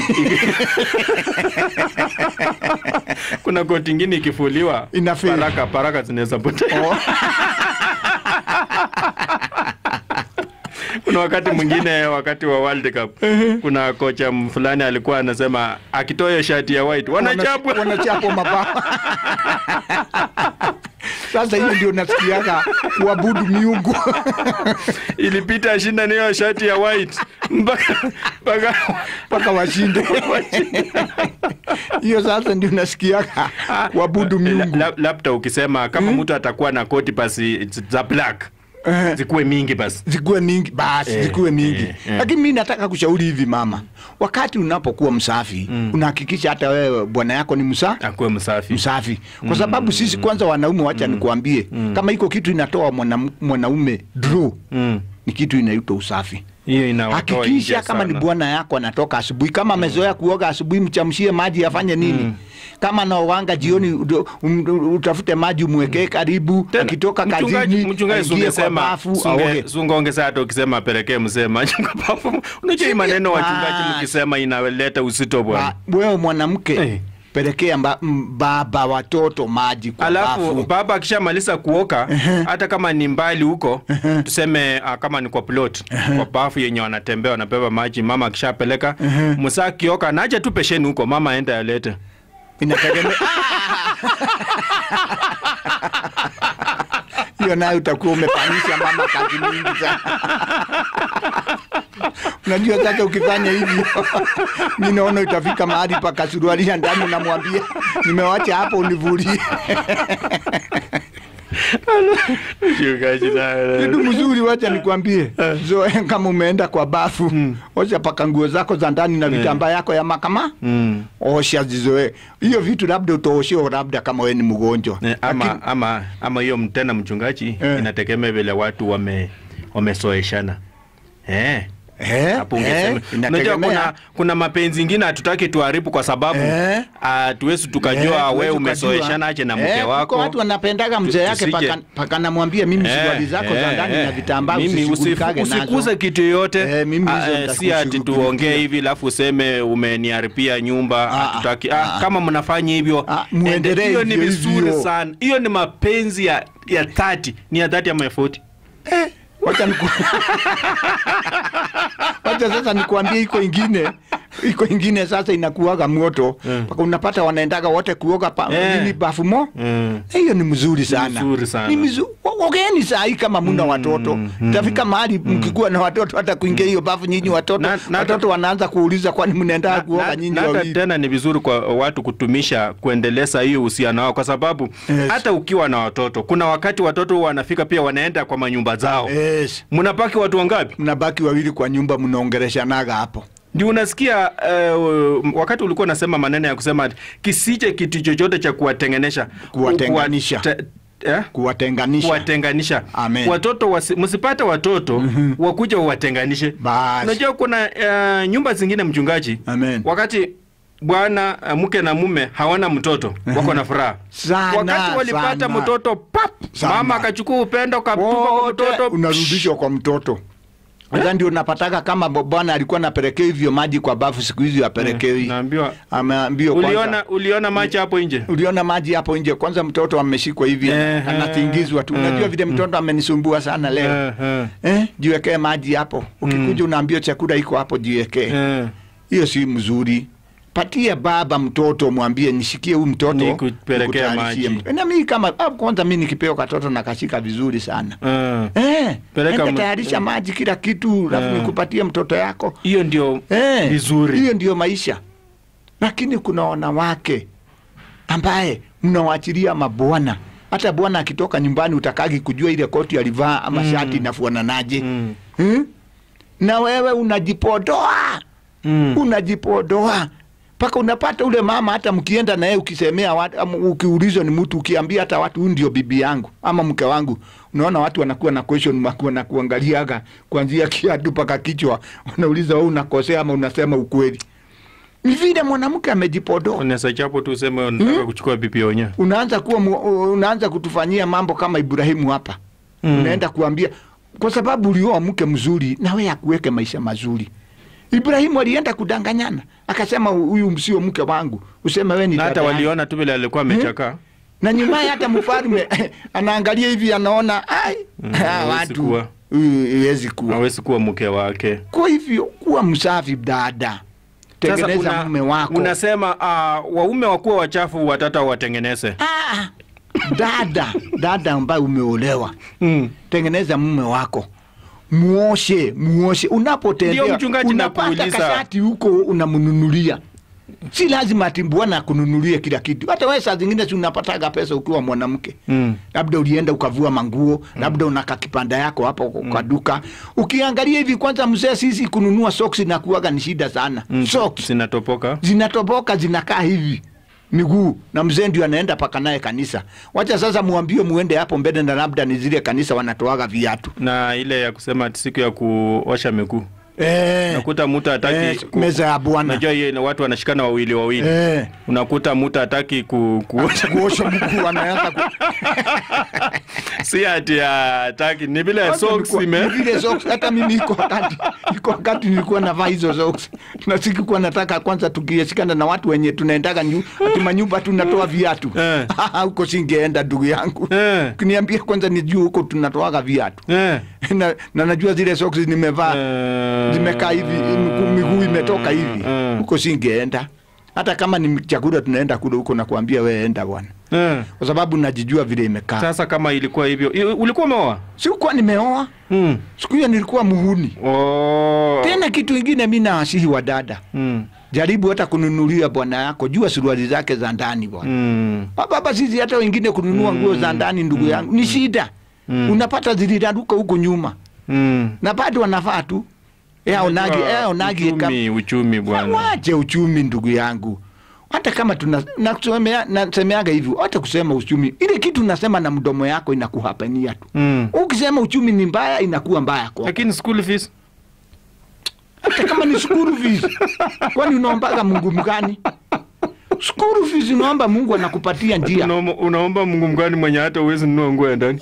Kuna koti nyingine ikifuliwa. Paraka zinaweza potea. Kuna wakati mwingine wakati wa World Cup kuna kocha fulani alikuwa anasema akitoa hiyo shati ya white wanachapwa mabao. Sasa hiyo ndio nasikiaga kuabudu miungu. Ilipita shinda hiyo shati ya white mpaka washinde. Hiyo sasa ndio nasikiaga kuabudu miungu. Labda ukisema kama mtu atakuwa na koti basi za black zikuwe mingi basi. Zikuwe mingi. Lakini mimi nataka kushauri hivi mama. Wakati unapokuwa msafi, unahakikisha hata wewe bwana yako ni akuwe msafi. Kwa sababu sisi kwanza wanaume wacha nikuambie, kama iko kitu inatoa mwanaume draw, ni kitu inaitwa usafi. Hakikisha kama ni bwana yako anatoka asubuhi, kama amezoea kuoga asubuhi, mchamshie maji afanye nini? Kama anaoga jioni utafute maji umwekee karibu, akitoka kazini mchungaji sungeongeza hata ukisema pelekee mzee maji kwa bafu. Unajua maneno wachungaji mkisema inaleta uzito bwana. Wewe mwanamke pelekea baba watoto maji kwa bafu. Alafu baba akishamaliza kuoka hata kama ni mbali huko tuseme kama ni kwa plot kwa bafu yenye wanatembea wanabeba maji, mama akishapeleka msaa kioka na aje tu pesheni huko, mama aenda alete. Inategemea. Hiyo nayo utakuwa umepanisha mama kazi mingi sana. Unajua sasa ukifanya hivi mimi naona utafika mahali paka suruali ya ndani namwambia nimewacha hapo univulie. Kitu mzuri wacha nikwambie. Kama umeenda kwa bafu, osha paka nguo zako za ndani na vitambaa yako ya makama. Osha zizoe. Hiyo vitu labda utoosheo labda kama wewe ni mgonjwa. Ama hiyo tena mchungaji inategemea vile watu wamesoeshana. Unajua kuna mapenzi mengine hatutaki tuharibu kwa sababu tuwezi tukajua wewe umesoeshana aje na mke wako. Kwa watu wanapendaga mzee yake paka namwambia mimi suruali zako za ndani na vitambaa usishughulikage nazo. Usikuze kitu yote. Si ati tuongee hivi alafu useme umeniharibia nyumba. Hatutaki. Kama mnafanya hivyo hiyo ni vizuri sana. Hiyo ni mapenzi ya 30, ni ya 30 ama 40. Wacha sasa nikuambie iko ingine sasa inakuaga moto. Paka unapata wanaendaga wote kuoga nini bafu mo. Hiyo ni mzuri sana. Ni mzuri. Ogeni saa hii kama muna watoto. Tafika mahali mkikuwa na watoto hata kuingia hiyo bafu nyinyi watoto wanaanza kuuliza kwani mnaenda kuoga nyinyi wawili. Tena ni vizuri kwa watu kutumisha kuendeleza hiyo uhusiano wao kwa sababu hata ukiwa na watoto kuna wakati watoto wanafika pia wanaenda kwa manyumba zao. Mnabaki watu wangapi? Mnabaki wawili kwa nyumba, mnaongeleshanaga hapo. Ndio unasikia wakati ulikuwa unasema maneno ya kusema kisije kitu chochote cha kuwatenganisha. Kuwatenganisha. Watoto msipate watoto wakuja watenganishe. Unajua kuna nyumba zingine mchungaji. Wakati bwana mke na mume hawana mtoto wako na furaha. Wakati walipata mtoto mama akachukua upendo kaptupa kwa mtoto unarudishwa kwa mtoto. Sasa ndio napataka kama bwana alikuwa anapelekea hivyo maji kwa bafu siku hizi apelekewi. Naambiwa. Ameambiwa kwanza. Uliona maji hapo nje? Uliona maji hapo nje. Kwanza mtoto ameshikwa hivi anatingizwa tu. Unajua vile mtoto amenisumbua sana leo. Jiwekee maji hapo. Ukikuja unaambiwa chakula iko hapo jiwekee. Hiyo si mzuri. patia baba mtoto, mwambie nishikie huyu mtoto nikupelekea maji. Na mimi kama kwanza mimi nikipewa katoto na kashika vizuri sana. Peleka tayarisha maji kila kitu, alafu nikupatie mtoto yako. Hiyo ndio vizuri. Hiyo ndio maisha. Lakini kuna wanawake ambaye mnawaachilia mabwana. Hata bwana akitoka nyumbani utakagi kujua ile koti alivaa ama shati inafananaje. Na wewe unajipodoa. Unajipodoa. Paka unapata ule mama hata mkienda na yeye ukisemea watu, ukiulizwa ni mtu, ukiambia hata watu huyu ndio bibi yangu ama mke wangu, unaona watu wanakuwa na question mark, na kuangaliaga kuanzia kiatu paka kichwa, wanauliza wewe unakosea ama unasema ukweli. Ni vile mwanamke amejipodoa. Unaweza chapo tu useme unataka kuchukua bibi onye. Unaanza kutufanyia mambo kama Ibrahimu hapa. Unaenda kuambia kwa sababu ulioa mke mzuri na wewe akuweke maisha mazuri. Ibrahimu alienda kudanganyana, akasema huyu msio mke wangu, useme wewe ni dada. Hata waliona tu vile alikuwa amechakaa. Na nyuma hata mfalme anaangalia hivi, anaona watu hawezi kuwa mke wake. Kwa hivyo kuwa msafi dada. Tengeneza mume wako. Unasema waume wakuwa wachafu, watata watengeneze. Dada ambaye umeolewa. Tengeneza mume wako. Muoshe. Unapotembea unapata kashati huko unamnunulia. Si lazima ati bwana akununulie kila kitu. Hata wewe saa zingine si unapataga pesa ukiwa mwanamke. Labda ulienda ukavua manguo, labda unaka kipanda yako hapo kwa duka. Ukiangalia hivi kwanza mzee, sisi kununua socks na kuaga ni shida sana. Socks zinatoboka zinakaa hivi miguu, na mzee ndio anaenda paka naye kanisa. Wacha sasa muambie muende hapo mbele, na labda ni zile kanisa wanatoaga viatu. Na ile ya kusema siku ya kuosha miguu. Unakuta mtu hataki meza ya bwana. Unajua yeye watu wanashikana wawili. Unakuta mtu hataki kuosha miguu, anaanza si ati hataki, ni vile socks ni vile socks. Hata mimi iko wakati nilikuwa navaa hizo socks, na sikuwa nataka kwanza tukishikana na watu wenye tunaendaga manyumba tunatoa viatu. Huko singeenda ndugu yangu. Kuniambia kwanza nijue huko tunatoaga viatu. Na najua zile socks nimevaa zimekaa hivi, miguu imetoka hivi. Huko singeenda. Hata kama ni chakula tunaenda kule huko, na kuambia wewe enda bwana. Kwa sababu najijua vile imekaa. Sasa kama ilikuwa hivyo, ulikuwa umeoa? Sikuwa nimeoa. Siku hiyo nilikuwa muhuni. Tena kitu kingine mimi nawasihi wa dada. Jaribu hata kununulia bwana yako, jua suruali zake za ndani bwana. Baba sisi hata wengine kununua nguo za ndani ndugu yangu ni shida. Unapata ziliranduka huko nyuma. Na bado wanavaa tu. Onagi uchumi bwana. Wache uchumi ndugu yangu. Hata kama nasemeaga hivi, hata kusema uchumi, ile kitu nasema na mdomo yako inakuhapania tu. Ukisema uchumi ni mbaya, inakuwa mbaya kwa. Lakini school fees, hata kama ni school fees, kwani unaombaga Mungu mgani? School fees unaomba Mungu anakupatia njia. Unaomba Mungu mgani mwenye hata uwezi nunua nguo ndani?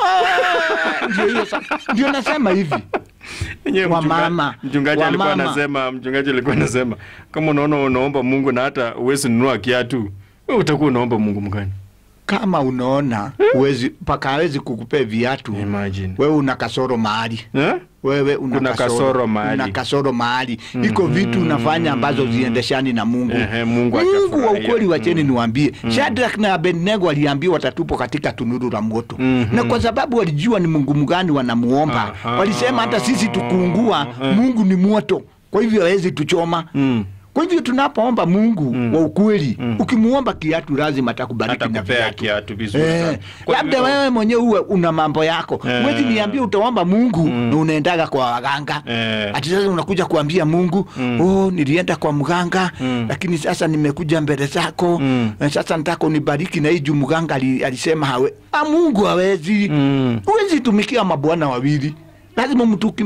Ndio nasema hivi. Mchungaji alikuwa anasema kama unaomba Mungu na hata uwezi nunua kiatu, wewe utakuwa unaomba Mungu mgani? Kama unaona uwezi paka hawezi kukupea viatu, wewe una kasoro mahali. Wewe una kasoro mahali. Iko vitu unafanya ambazo ziendeshani na Mungu. Mungu wa ukweli, wacheni niwaambie. Shadrach na Abednego waliambiwa watatupo katika tunuru la moto. Na kwa sababu walijua ni Mungu mgani wanamuomba, walisema hata sisi tukuungua, Mungu ni moto, kwa hivyo hawezi tuchoma. Kwa hivyo tunapoomba Mungu wa ukweli, ukimuomba kiatu lazima atakubariki na kiatu vizuri. Labda wewe mwenyewe uwe una mambo yako. Wewe niambie utaomba Mungu na unaendaga kwa waganga. Ati sasa unakuja kuambia Mungu, nilienda kwa mganga, lakini sasa nimekuja mbele zako. Sasa nataka unibariki na hii mganga alisema Mungu hawezi. Huwezi tumikia mabwana wawili. Lazima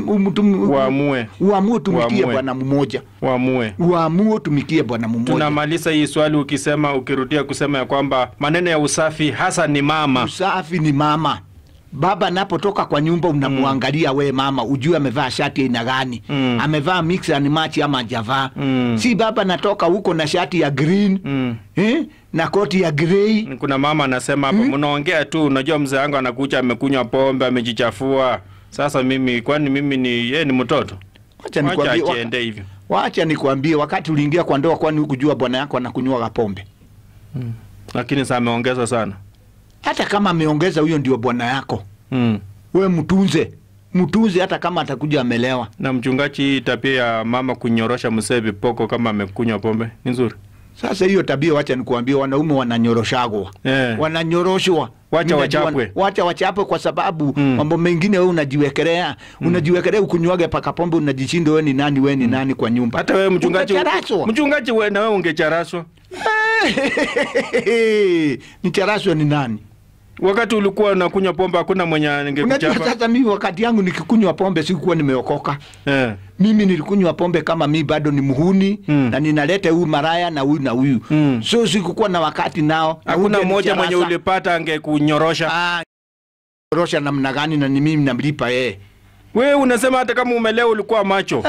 uamue tumikie Bwana mmoja. Uamue tumikie Bwana mmoja. Tunamaliza hii swali ukirudia kusema ya kwamba maneno ya usafi hasa ni mama. Usafi ni mama. Baba anapotoka kwa nyumba unamwangalia we mama, ujue amevaa shati aina gani. Amevaa mix and match ama hajavaa. Si baba natoka huko na shati ya green. Na koti ya grey. Kuna mama anasema hapo mnaongea tu, unajua mzee wangu anakuja amekunywa pombe, amejichafua. Sasa kwani mimi ni yeye ni mtoto? Acha nikwambie, Wacha nikwambie, wakati uliingia kwa ndoa, kwani hukujua bwana yako anakunywa pombe? Lakini sasa ameongeza sana. Hata kama ameongeza, huyo ndio bwana yako. Wewe mtunze hata kama atakuja amelewa. Na mchungaji, tabia ya mama kunyorosha mzee vipoko kama amekunywa pombe ni nzuri? Sasa hiyo tabia, wacha nikuambie, wanaume wananyoroshagwa. Wananyoroshwa. Wacha wachapwe kwa sababu mambo mengine wewe unajiwekelea. Unajiwekelea ukunywaga paka pombe, unajishinda wewe ni nani kwa nyumba. Hata wewe mchungaji wewe na wewe ungecharaswa. Ni charaswa ni nani? Wakati ulikuwa unakunywa pombe hakuna mwenye angekuchapa. Unajua sasa mimi wakati yangu nikikunywa pombe sikuwa nimeokoka. Mimi nilikunywa pombe kama mimi bado ni muhuni na ninaleta huyu maraya na huyu. So sikuwa na wakati nao. Hakuna mmoja mwenye ulipata angekunyorosha. Nyorosha namna gani na ni mimi namlipa yeye? Wewe unasema hata kama umelewa ulikuwa macho.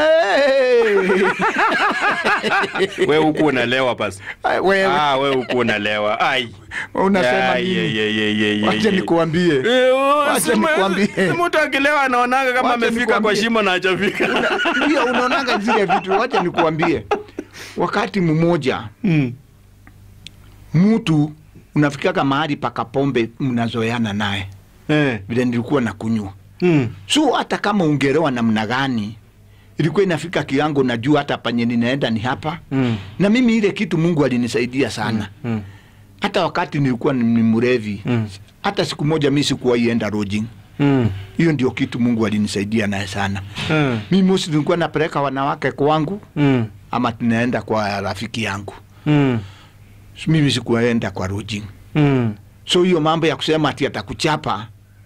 Wewe huko unalewa basi. Wewe huko unalewa. Unasema nini? Wacha nikuambie. Mtu akilewa anaonaga kama amefika kwa shimo na hajafika. Ndio unaonaga zile vitu. Wacha nikuambie. Wakati mmoja mtu unafika mahali paka pombe mnazoeana naye. Vile nilikuwa nakunywa. So hata kama ungerewa namna gani, ilikuwa inafika kiwango najua hata penye ninaenda ni hapa. Na mimi ile kitu Mungu alinisaidia sana. Hata wakati nilikuwa ni mrevi, hata siku moja mimi sikuwahi enda lodging. Hiyo ndio kitu Mungu alinisaidia naye sana. Mimi mostly nilikuwa napeleka wanawake kwangu ama tunaenda kwa rafiki yangu. Mimi sikuenda kwa lodging. So hiyo mambo ya kusema ati atakuchapa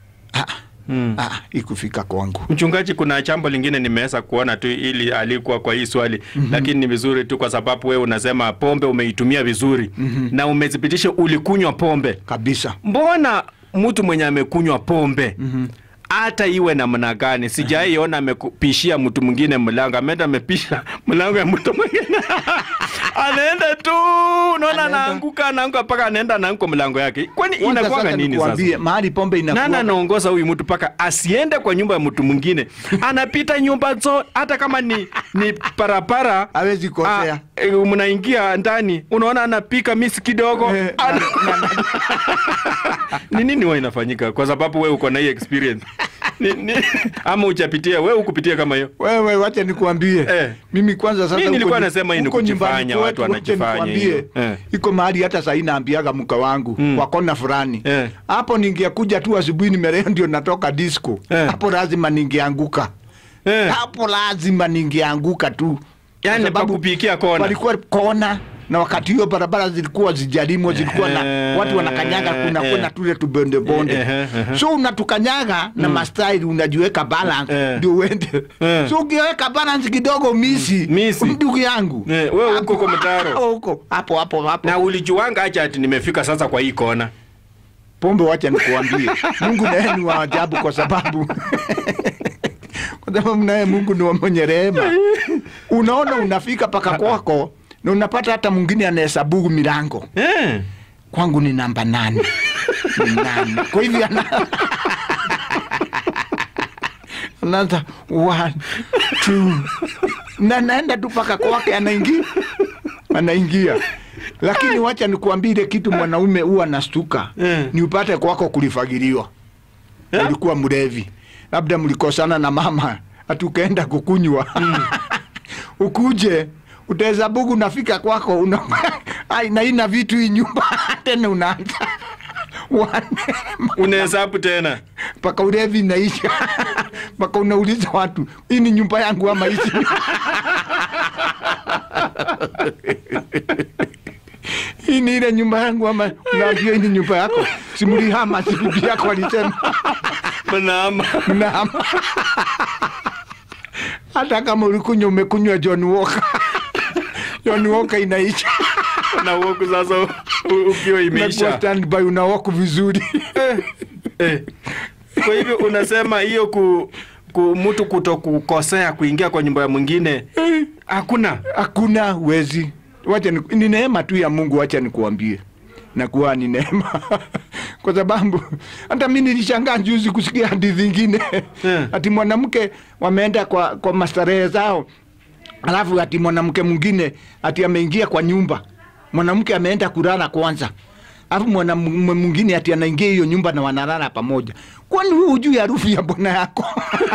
ikufika kwangu. Mchungaji, kuna jambo lingine nimeweza kuona tu ili alikuwa kwa hii swali, lakini ni vizuri tu kwa sababu wewe unasema pombe umeitumia vizuri na umethibitisha ulikunywa pombe kabisa. Mbona mtu mwenye amekunywa pombe hata iwe namna gani, sijaiona amekupishia mtu mwingine mlango, ameenda amepisha mlango ya mtu mwingine anaenda tu, unaona anaanguka paka anaenda anaanguka mlango yake. Kwani inakuwa nini sasa? Mahali pombe inakuwa nani anaongoza huyu mtu paka asiende kwa nyumba ya mtu mwingine? Anapita nyumba zote, hata kama ni parapara hawezi kosea. Mnaingia ndani, unaona anapika misi kidogo. Ni nini wewe inafanyika? Kwa sababu wewe uko na hii experience. Ama uchapitia wewe ukupitia kama hiyo? Wewe wacha nikuambie. Mimi kwanza sasa mimi nilikuwa nasema hii ni kujifanya, watu wanajifanya hiyo. Iko mahali hata sasa inaambiaga mka wangu kwa kona fulani. Hapo ningekuja tu asubuhi nimeleo ndio natoka disco. Hapo lazima ningeanguka. Hapo lazima ningeanguka tu. Yaani pa kupikia kona. Walikuwa kona. Na wakati hiyo barabara zilikuwa zijalimo, zilikuwa na watu wanakanyaga, kuna tule tubonde bonde. So unatukanyaga na mastyle, unajiweka balance ndio uende. So ukiweka balance kidogo misi. Ndugu yangu. Wewe uko kwa mtaro. Huko hapo. Na ulijuanga acha ati nimefika sasa kwa hii kona. Pombe wacha nikuambie. Mungu naye ni wa ajabu kwa sababu naye Mungu ni mwenye rehema. Unaona unafika paka kwako na unapata hata mwingine anahesabu milango. Kwangu ni namba 8. Kwa hivyo anaanza 1 2 na naenda tu paka kwake anaingia. Lakini wacha nikuambie kitu, mwanaume huwa anastuka. Ni upate kwako kulifagiliwa. Ulikuwa mlevi. Labda mlikosana na mama, atukaenda kukunywa. Ukuje utahesabu nafika kwako na ina vitu hii nyumba tena unaanza unahesabu tena paka ulevi inaisha. Paka unauliza watu, hii ni nyumba yangu ama hizi? Hii ni ile nyumba yangu ama unaambia hii ni nyumba yako? Simulihama bibi yako alisema. Mnahama. Hata kama ulikunywa umekunywa John Walker. John Walker inaisha. Na walk sasa ukiwa imeisha. Na stand by una walk vizuri. Kwa hivyo unasema hiyo mtu kutokukosea kuingia kwa nyumba ya mwingine hakuna uwezi. Wacha ni neema tu ya Mungu, wacha nikuambie. Na kuwa ni neema. Kwa sababu hata mimi nilishangaa juzi kusikia hadithi nyingine. Ati mwanamke wameenda kwa mastarehe zao. Alafu ati mwanamke mwingine ati ameingia kwa nyumba. Mwanamke ameenda kulala kwanza. Alafu mwanamume mwingine ati anaingia hiyo nyumba na wanalala pamoja. Kwani wewe hujui harufu ya bwana yako?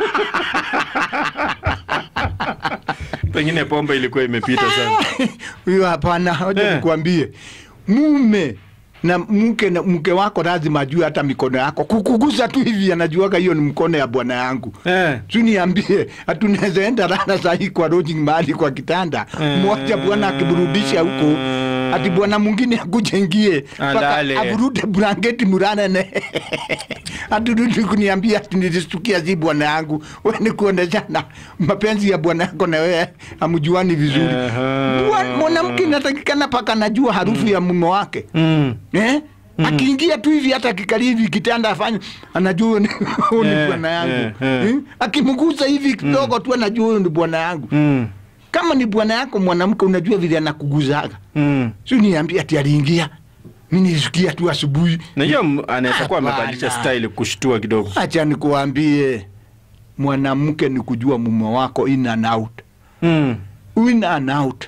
Pengine pombe ilikuwa imepita sana. Huyo hapana, hoja nikwambie. Mume na mke wako lazima ajue hata mikono yako. Kukugusa tu hivi anajuaga hiyo ni mkono ya bwana yangu. Tu niambie, hatunaweza enda lala sahi kwa lodging mahali kwa kitanda. Mmoja bwana akiburudisha huko, ati bwana mwingine akujengie paka aburude blanketi murane. Aturudi kuniambia ati nilistukia zi bwana yangu. Wewe ni kuoneshana mapenzi ya bwana yako na wewe hamjuani vizuri. Mwanamke anatakikana paka anajua harufu ya mume wake. Akiingia tu hivi hata kikali hivi kitanda afanye anajua ni bwana yangu. Akimgusa hivi kidogo tu anajua ni bwana yangu. Kama ni bwana yako mwanamke unajua vile anakuguzaga. Sio niambia ati aliingia. Mimi nilisikia tu asubuhi. Najua anaweza kuwa amebadilisha style kushtua kidogo. Acha nikuambie, mwanamke ni kujua mume wako in and out. In and out.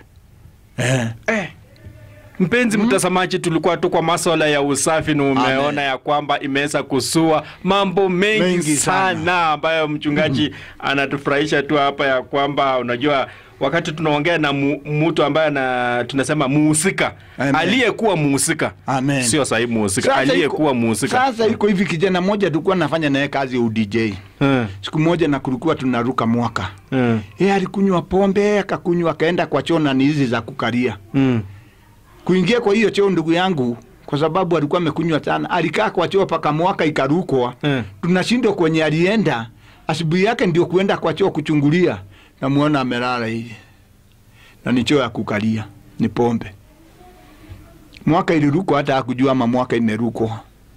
Mpenzi mtazamaji, tulikuwa tu kwa masuala ya usafi na umeona ya kwamba imeweza kusua mambo mengi sana ambayo mchungaji anatufurahisha tu hapa ya kwamba unajua wakati tunaongea na mtu ambaye tunasema muhusika, aliyekuwa muhusika. Sio sahihi muhusika, aliyekuwa muhusika. Sasa iko hivi kijana mmoja tulikuwa nafanya naye kazi ya DJ. Siku moja na kulikuwa tunaruka mwaka. Yeye alikunywa pombe, akakunywa akaenda kwa choo na hizi za kukalia. Kuingia kwa hiyo choo ndugu yangu kwa sababu alikuwa amekunywa sana. Alikaa kwa choo paka mwaka ikarukwa. Tunashindwa kwenye alienda. Asubuhi yake ndio kuenda kwa choo kuchungulia. Na muona amelala hivi. Na ni choo ya kukalia, ni pombe. Mwaka ilirukwa hata hakujua ama mwaka imerukwa.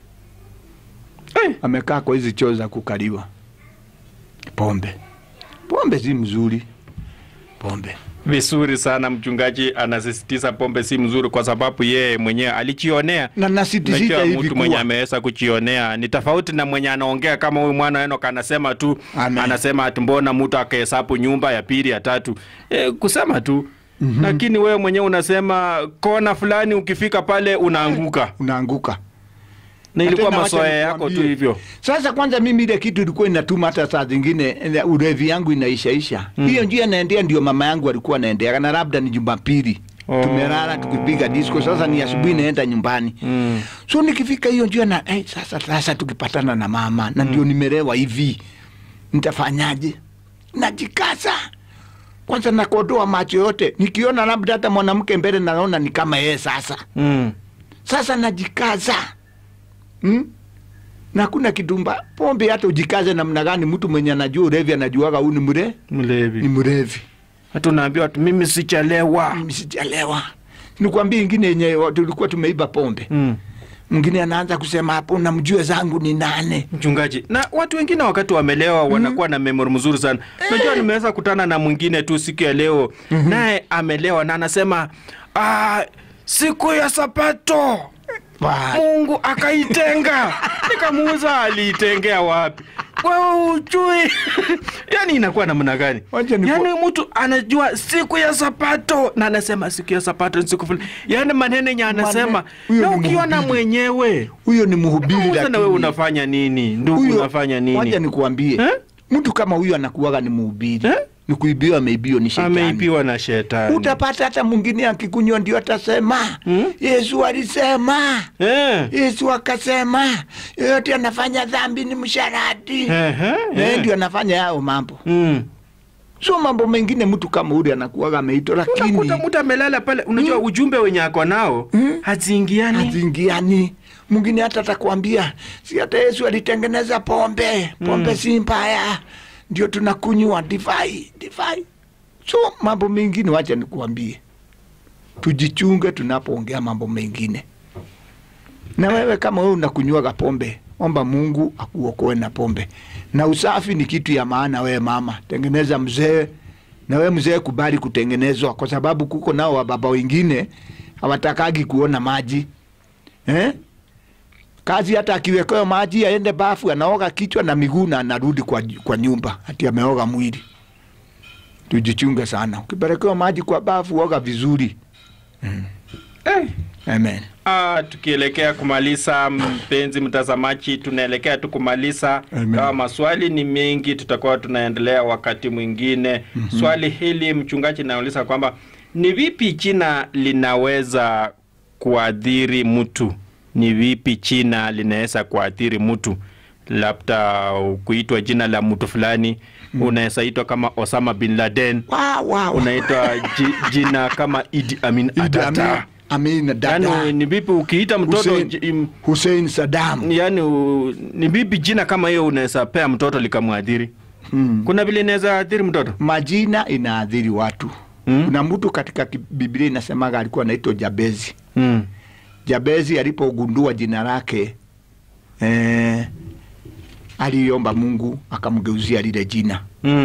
Amekaa kwa hizi choo za kukaliwa. Pombe. Pombe si mzuri. Pombe. Vizuri sana mchungaji anasisitiza pombe si mzuri kwa sababu yeye mwenyewe alijionea. Na nasisitiza hivi mtu mwenye ameweza kujionea ni tofauti na mwenye anaongea kama huyu mwana wenu kanasema tu. Anasema ati mbona mtu akahesabu nyumba ya pili ya tatu. Kusema tu. Lakini wewe mwenyewe unasema kona fulani ukifika pale unaanguka. Unaanguka. Na ilikuwa masoea yako tu hivyo. Sasa kwanza mimi ile kitu ilikuwa inatuma hata saa zingine ulevi yangu inaishaisha. Hiyo njia naendea ndio mama yangu alikuwa anaendea na labda ni Jumapili. Tumelala tukipiga disco, sasa ni asubuhi naenda nyumbani. So nikifika hiyo njia na sasa tukipatana na mama na ndio nimelewa hivi. Nitafanyaje? Najikaza. Kwanza nakodoa macho yote. Nikiona labda hata mwanamke mbele naona ni kama yeye sasa. Sasa najikaza. Na kuna kitumba pombe hata ujikaze namna gani mtu mwenye anajua ulevi anajuaga huyu ni mlevi. Ni mlevi. Hata unaambiwa mimi sijalewa. Mimi sijalewa. Nikwambia ingine yenye tulikuwa tumeiba pombe. Mwingine anaanza kusema hapo namjue zangu ni nane. Mchungaji. Na watu wengine wakati wamelewa wanakuwa na memory mzuri sana. Unajua nimeweza kutana na mwingine tu siku ya leo. Naye amelewa na anasema siku ya Sabato Mungu akaitenga. Nikamuuza aliitengea wapi? Wewe ujui. Yani inakuwa namna gani? Yani mtu anajua siku ya Sabato na anasema siku ya Sabato ni siku fulani. Yani maneno yenye anasema na ukiona mwenyewe huyo ni mhubiri lakini na wewe unafanya nini? Ndugu unafanya nini? Wacha nikuambie. Mtu kama huyo anakuwaga ni mhubiri. Ni kuibiwa ameibiwa ni shetani. Ameibiwa na shetani. Utapata hata mwingine akikunywa ndio atasema Yesu alisema. Yesu akasema yote anafanya dhambi ni msharati. Ndio anafanya hao mambo. So mambo mengine mtu kama ule anakuwaga ameitwa lakini unakuta mtu amelala pale unajua ujumbe wenye ako nao haziingiani. Mwingine hata atakwambia si hata Yesu alitengeneza pombe. Pombe si mbaya. Ndio tunakunywa divai. So mambo mengine wacha nikuambie. Tujichunge tunapoongea mambo mengine. Na wewe kama wewe unakunywa pombe, omba Mungu akuokoe na pombe. Na usafi ni kitu ya maana wewe mama. Tengeneza mzee. Na wewe mzee kubali kutengenezwa kwa sababu kuko nao wababa wengine hawatakagi kuona maji. Kazi hata akiwekewa maji aende bafu anaoga kichwa na miguu na anarudi kwa nyumba ati ameoga mwili. tujichunge sana. Ukipelekewa maji kwa bafu, oga vizuri. Amen. Tukielekea kumaliza, mpenzi mtazamaji, tunaelekea tu kumaliza. Kama maswali ni mengi, tutakuwa tunaendelea wakati mwingine. Swali hili mchungaji nauliza kwamba ni vipi jina linaweza kuadhiri mtu? Ni vipi jina linaweza kuadhiri mtu? Labda kuitwa jina la mtu fulani, unaweza itwa kama Osama bin Laden. Unaitwa jina kama Idi Amin Dada. Yani ni vipi ukiita mtoto Hussein Saddam? Yani ni vipi jina kama hiyo unaweza pea mtoto likamwadhiri? Kuna vile inaweza adhiri mtoto? Majina inaadhiri watu. Kuna mtu katika Biblia inasema alikuwa anaitwa Jabezi. Jabezi alipogundua jina lake, aliomba Mungu akamgeuzia lile jina.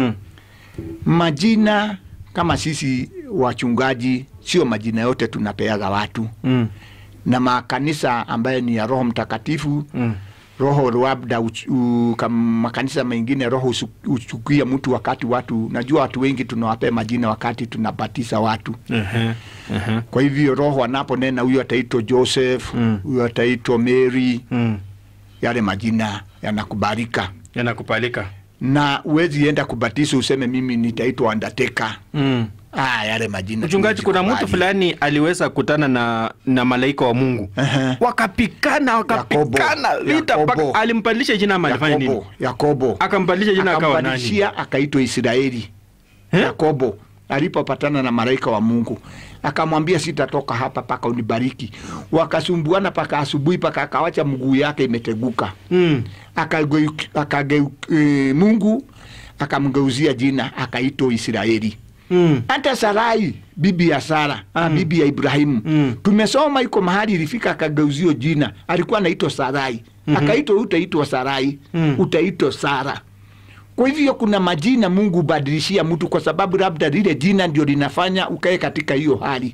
Majina kama sisi wachungaji, sio majina yote tunapeaga watu. Na makanisa ambaye ni ya Roho Mtakatifu, roho labda makanisa mengine roho uchukia mtu wakati watu, najua watu wengi tunawapea majina wakati tunabatiza watu. Kwa hivyo roho anaponena huyo ataitwa Joseph, huyo ataitwa Mary, yale majina yanakubalika. Na uwezi enda kubatiza useme mimi nitaitwa Undertaker. Yale majina. Mchungaji, kuna mtu fulani aliweza kutana na malaika wa Mungu. Wakapikana vita mpaka alimbadilisha jina ama alifanya nini? Yakobo. Akambadilisha jina akawa nani? Akaitwa Israeli. Yakobo alipopatana na malaika wa Mungu akamwambia sitatoka hapa paka unibariki. Wakasumbuana paka asubuhi paka akawacha mguu yake imeteguka. Mungu akamgeuzia jina akaitwa Israeli. Hata Sarai bibi ya Sara, bibi ya Ibrahimu, tumesoma iko mahali ilifika akageuzio jina, alikuwa anaitwa Sarai, akaitwa utaitwa Sarai, utaitwa Sara. Kwa hivyo kuna majina Mungu badilishia mtu kwa sababu labda lile jina ndio linafanya ukae katika hiyo hali.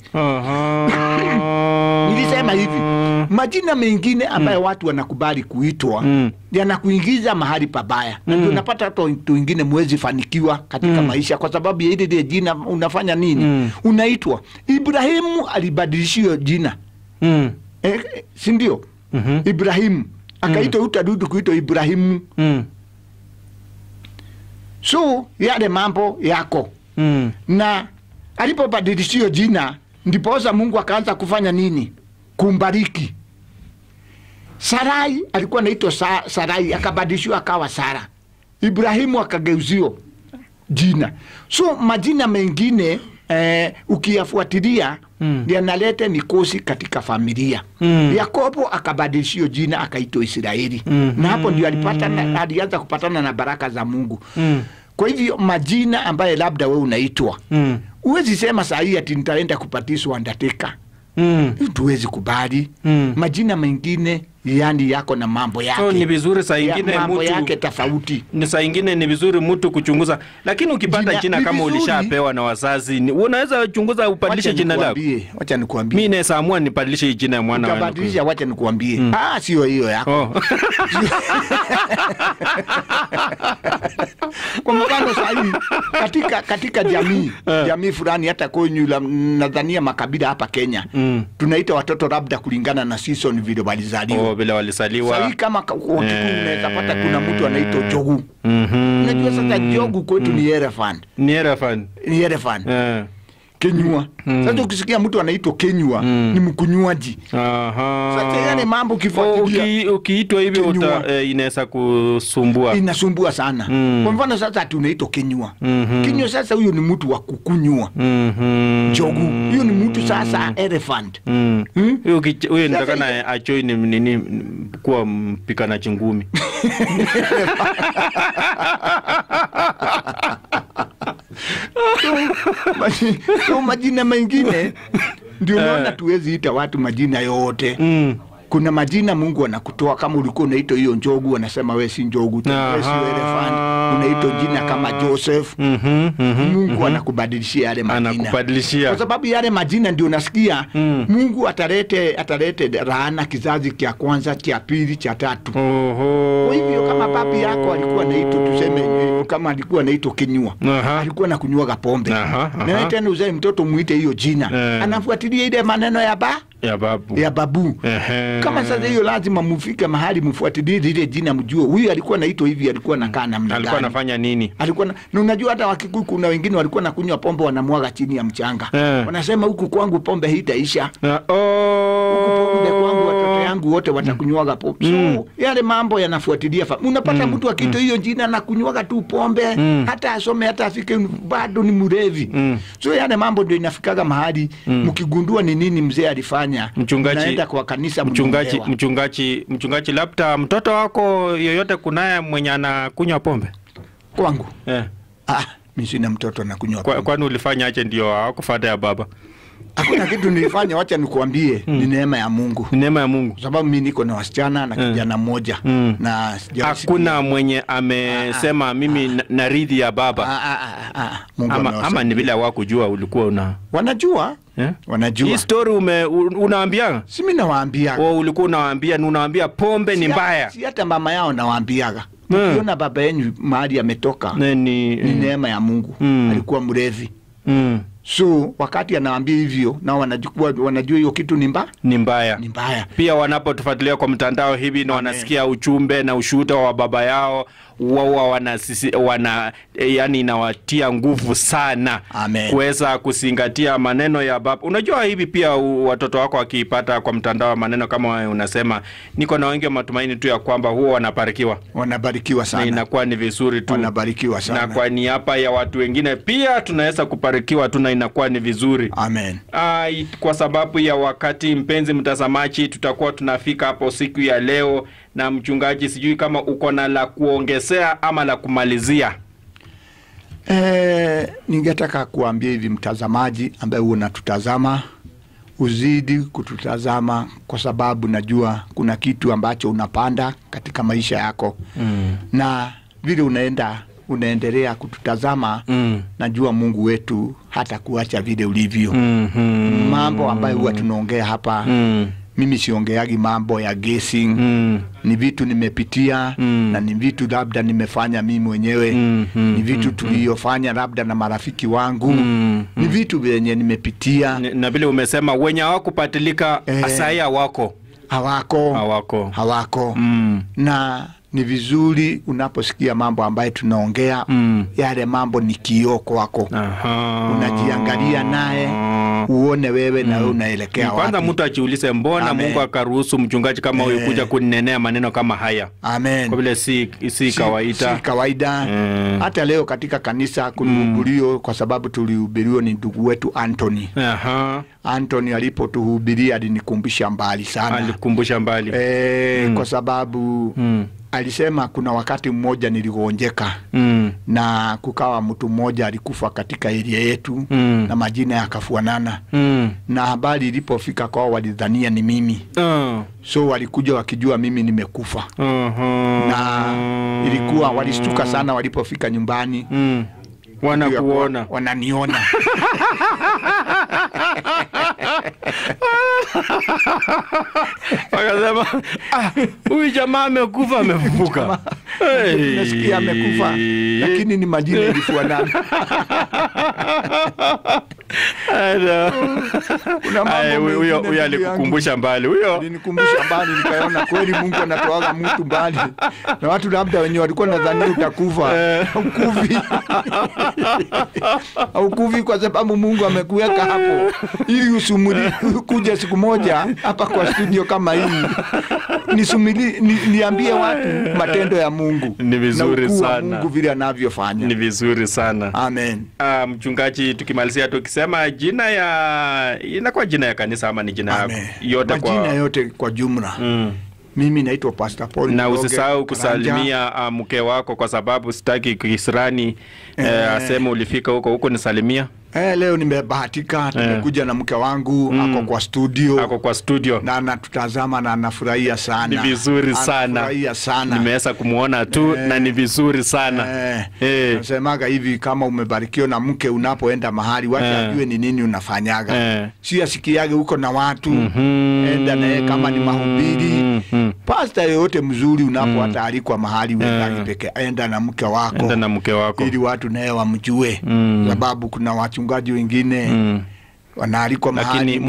Nilisema hivi, majina mengine ambayo watu wanakubali kuitwa yanakuingiza mahali pabaya. Na ndio unapata hata watu wengine mwezi fanikiwa katika maisha kwa sababu ya ile jina unafanya nini? Unaitwa. Ibrahimu alibadilishiwa jina. Si ndio? Ibrahimu akaitwa utadudu kuitwa Ibrahimu. So yale mambo yako. Na alipobadilishiwa jina ndiposa Mungu akaanza kufanya nini? Kumbariki. Sarai alikuwa anaitwa Sarai akabadilishiwa akawa Sara. Ibrahimu akageuzio jina. So majina mengine ukiyafuatilia yanaleta mikosi katika familia. Yakobo akabadilishiwa jina akaitwa Israeli. Na hapo ndio alianza kupatana na baraka za Mungu. Kwa hivyo majina ambaye labda wewe unaitwa, uwezi sema saa hii ati nitaenda kupatiswa Undertaker. Tuwezi kubali. Majina mengine yani yako na mambo yake. So ni vizuri saa ingine mambo yake tofauti. Ni saa ingine ni vizuri mtu kuchunguza. Lakini ukipata jina kama ulishapewa na wazazi, unaweza chunguza ubadilishe jina lako. Wacha nikuambie. Mimi naweza amua nibadilishe jina ya mwana wangu. Utabadilisha, wacha nikuambie. Sio hiyo yako. Kwa mfano sasa katika jamii fulani hata kwenye nadhania makabila hapa Kenya, tunaita watoto labda kulingana na season vile walizaliwa. Vile walisaliwa. Sasa kama unaweza pata kuna mtu anaitwa Jogu. Unajua sasa Jogu kwetu ni elephant. Ni elephant. Kenyua. Sasa ukisikia mtu anaitwa Kenyua ni mkunywaji. Sasa yale mambo kifuatilia. Ukiitwa hivyo inaweza kusumbua. Inasumbua sana. Kwa mfano sasa tunaitwa Kenyua. Kenyua sasa huyo ni mtu wa kukunywa. Jogu. Huyo ni mtu sasa elephant. Huyo nitakana achoi nini kuwa mpika na chingumi. So majina mengine ndio naona tuwezi ita watu majina yote. Kuna majina Mungu anakutoa kama ulikuwa unaitwa hiyo Njogu, anasema wewe si Njogu, wewe si elephant. unaitwa jina kama Joseph, Mungu anakubadilishia yale majina. Anakubadilishia. Kwa sababu yale majina ndio unasikia Mungu atalete laana kizazi cha kwanza, cha pili, cha tatu. Kwa hivyo kama papi yako alikuwa anaitwa, tuseme kama alikuwa anaitwa Kinyua, alikuwa anakunywa pombe. Na tena uzae mtoto muite hiyo jina. Anafuatilia ile maneno ya babu. Kama sasa hiyo lazima mufike mahali mfuatilie ile jina, mjue huyu alikuwa anaitwa hivi, alikuwa anakaa namna gani, alikuwa anafanya nini. Na unajua hata Wakikuyu kuna wengine walikuwa nakunywa pombe wanamwaga chini ya mchanga. Wanasema huku kwangu pombe hitaisha. Huku pombe kwangu watoto yangu wote watakunywaga pombe. So yale mambo yanafuatilia. Unapata mtu akito hiyo jina na kunywaga tu pombe, hata asome hata afike bado ni mrevi. So yale mambo ndio inafikaga mahali mkigundua ni nini mzee alifanya. Naenda kwa kanisa. Mchungaji, labda mtoto wako yoyote kunaye mwenye anakunywa pombe? Kwangu? Mimi sina mtoto anakunywa pombe. Kwani ulifanya aje ndio hakufuata ya baba? Hakuna kitu nilifanya, wacha nikuambie, ni neema ya Mungu. Ni neema ya Mungu. Kwa sababu mimi niko na wasichana na kijana mmoja. Na hakuna mwenye amesema mimi naridhi ya baba. Mungu ama ni bila wako kujua ulikuwa una. Wanajua? Wanajua. Hii story unaambia? Si mimi nawaambia. Ulikuwa unawaambia pombe ni mbaya. Si hata mama yao nawaambiaga. Ukiona baba yenu mahali ametoka, ni neema ya Mungu. Alikuwa mrevi. So wakati anawaambia hivyo, na wanajua hiyo kitu ni mbaya. Pia wanapotufuatilia kwa mtandao hivi na wanasikia ujumbe na ushuhuda wa baba yao, wao yani inawatia nguvu sana kuweza kuzingatia maneno ya baba. Unajua hivi pia watoto wako wakipata kwa mtandao maneno kama unasema, niko na wengi matumaini tu ya kwamba huo wanabarikiwa sana. Na inakuwa ni vizuri tu. Wanabarikiwa sana. Na kwa niaba ya watu wengine pia tunaweza kubarikiwa tu, na inakuwa ni vizuri. Amen. Kwa sababu ya wakati, mpenzi mtazamaji, tutakuwa tunafika hapo siku ya leo. Na mchungaji, sijui kama uko na la kuongezea ama la kumalizia. Ningetaka kuambia hivi mtazamaji ambaye unatutazama, uzidi kututazama, kwa sababu najua kuna kitu ambacho unapanda katika maisha yako. Na vile unaendelea kututazama, najua Mungu wetu hata kuacha vile ulivyo. Mambo ambayo huwa tunaongea hapa, mimi siongeagi mambo ya guessing. Ni vitu nimepitia, na ni vitu labda nimefanya mimi mwenyewe. Ni vitu tuliyofanya labda na marafiki wangu. Ni vitu vyenye nimepitia. Na vile umesema wenye hawakupatilika asaya hawako. Na ni vizuri unaposikia mambo ambayo tunaongea, yale mambo ni kioo kwako. Unajiangalia naye uone wewe na wewe unaelekea wapi. Kwanza mtu ajiulize, mbona Mungu akaruhusu mchungaji kama huyu kuja kuninenea maneno kama haya? Amen. Kwa vile si kawaida. Hata leo katika kanisa kulihubiriwa, kwa sababu tulihubiriwa ni ndugu wetu Anthony. Anthony alipotuhubiria alinikumbusha mbali sana. Kwa sababu alisema kuna wakati mmoja niligonjeka, na kukawa mtu mmoja alikufa katika area yetu, na majina yakafuanana. Na habari ilipofika kwao walidhania ni mimi. So walikuja wakijua mimi nimekufa. Na ilikuwa walishtuka sana walipofika nyumbani. Wananiona. Wakasema, huyu jamaa amekufa, amefufuka. Nasikia amekufa, lakini ni majina ilifuanana. Huyo alikukumbusha mbali. Alikukumbusha mbali, nikaona kweli Mungu anatoaga mtu mbali. Na watu labda wenye walikuwa nadhani utakufa, haukufi kwa sababu Mungu amekuweka hapo ili usumuli kuja siku moja hapa kwa studio kama hii. Niambie watu matendo ya Mungu. Ni vizuri sana. Mungu vile anavyofanya. Ni vizuri sana. Amen. Mchungaji, tukimalizia tukisema jina inakuwa jina ya kanisa ama ni jina yote kwa jina yote kwa jumla. Mimi naitwa Pastor Paul. Na usisahau kusalimia mke wako, kwa sababu sitaki kisirani aseme ulifika huko nisalimia. Leo nimebahatika, tumekuja na mke wangu, ako kwa studio. Na anatutazama na anafurahia sana. Ni vizuri sana. Anafurahia sana. Nimeweza kumuona tu na ni vizuri sana. Nasemaga hivi, kama umebarikiwa na mke, unapoenda mahali wacha ajue ni nini unafanyaga. Si asikiage huko na watu. Enda naye kama ni mahubiri. Pastor yote mzuri unapo alikwa mahali wewe peke. Enda na mke wako. Enda na mke wako. Ili watu naye wamjue. Sababu kuna wachungaji wengine wanaalikwa mahali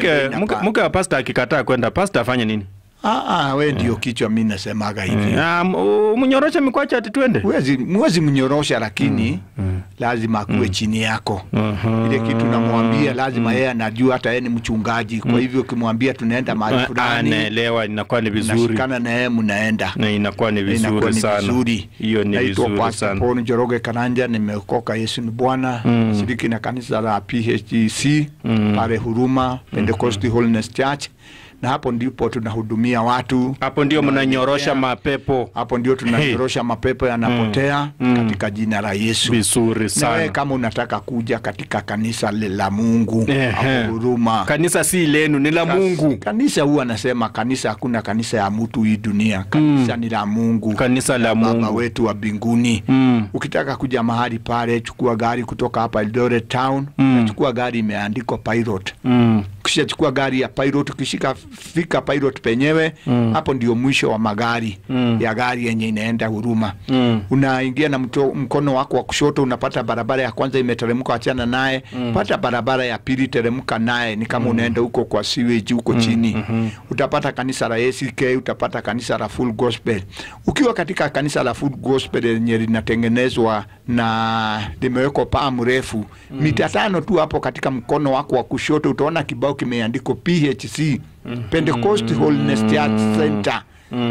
mke wa pastor akikataa kwenda, pastor afanye nini? Wewe ndio kichwa, mimi nasemaga hivi. Mnyorosha mikwacha ati twende. Mwezi mnyorosha, lakini lazima akuwe chini yako. Ile kitu namwambia lazima yeye anajua, hata yeye ni mchungaji. Kwa hivyo ukimwambia tunaenda mahali fulani, anaelewa, inakuwa ni vizuri. Nashikana na yeye mnaenda. Na inakuwa ni vizuri sana. Hiyo ni vizuri sana. Paul Njoroge Karanja, nimeokoka, Yesu ni Bwana. Shiriki na kanisa la PHGC pale Huruma Pentecostal Holiness Church. Na hapo ndipo tunahudumia watu. Hapo ndio mnanyorosha mapepo. Hapo ndio tunanyorosha mapepo yanapotea katika jina la Yesu. Vizuri sana. Na kama unataka kuja katika kanisa la Mungu, hapo Huruma. Kanisa si lenu, ni la Mungu. Kanisa huwa nasema kanisa, hakuna kanisa ya mtu hii dunia. Kanisa ni la Mungu. Kanisa la Mungu. Baba wetu wa mbinguni. Ukitaka kuja mahali pale, chukua gari kutoka hapa Eldoret town, chukua gari imeandikwa Pilot. Kisha chukua gari ya Pilot, fika Pilot penyewe, hapo ndio mwisho wa magari ya gari yenye inaenda Huruma. Unaingia na mkono wako wa kushoto, unapata barabara ya kwanza imeteremka, achana naye. Pata barabara ya pili, teremka naye, ni kama unaenda huko kwa sewage huko chini. Utapata kanisa la ACK, utapata kanisa la Full Gospel. Ukiwa katika kanisa la Full Gospel yenye linatengenezwa na limewekwa paa mrefu, mita 5 tu hapo katika mkono wako wa kushoto utaona kibao kimeandikwa PHC, Pentecostal Holiness Church Center.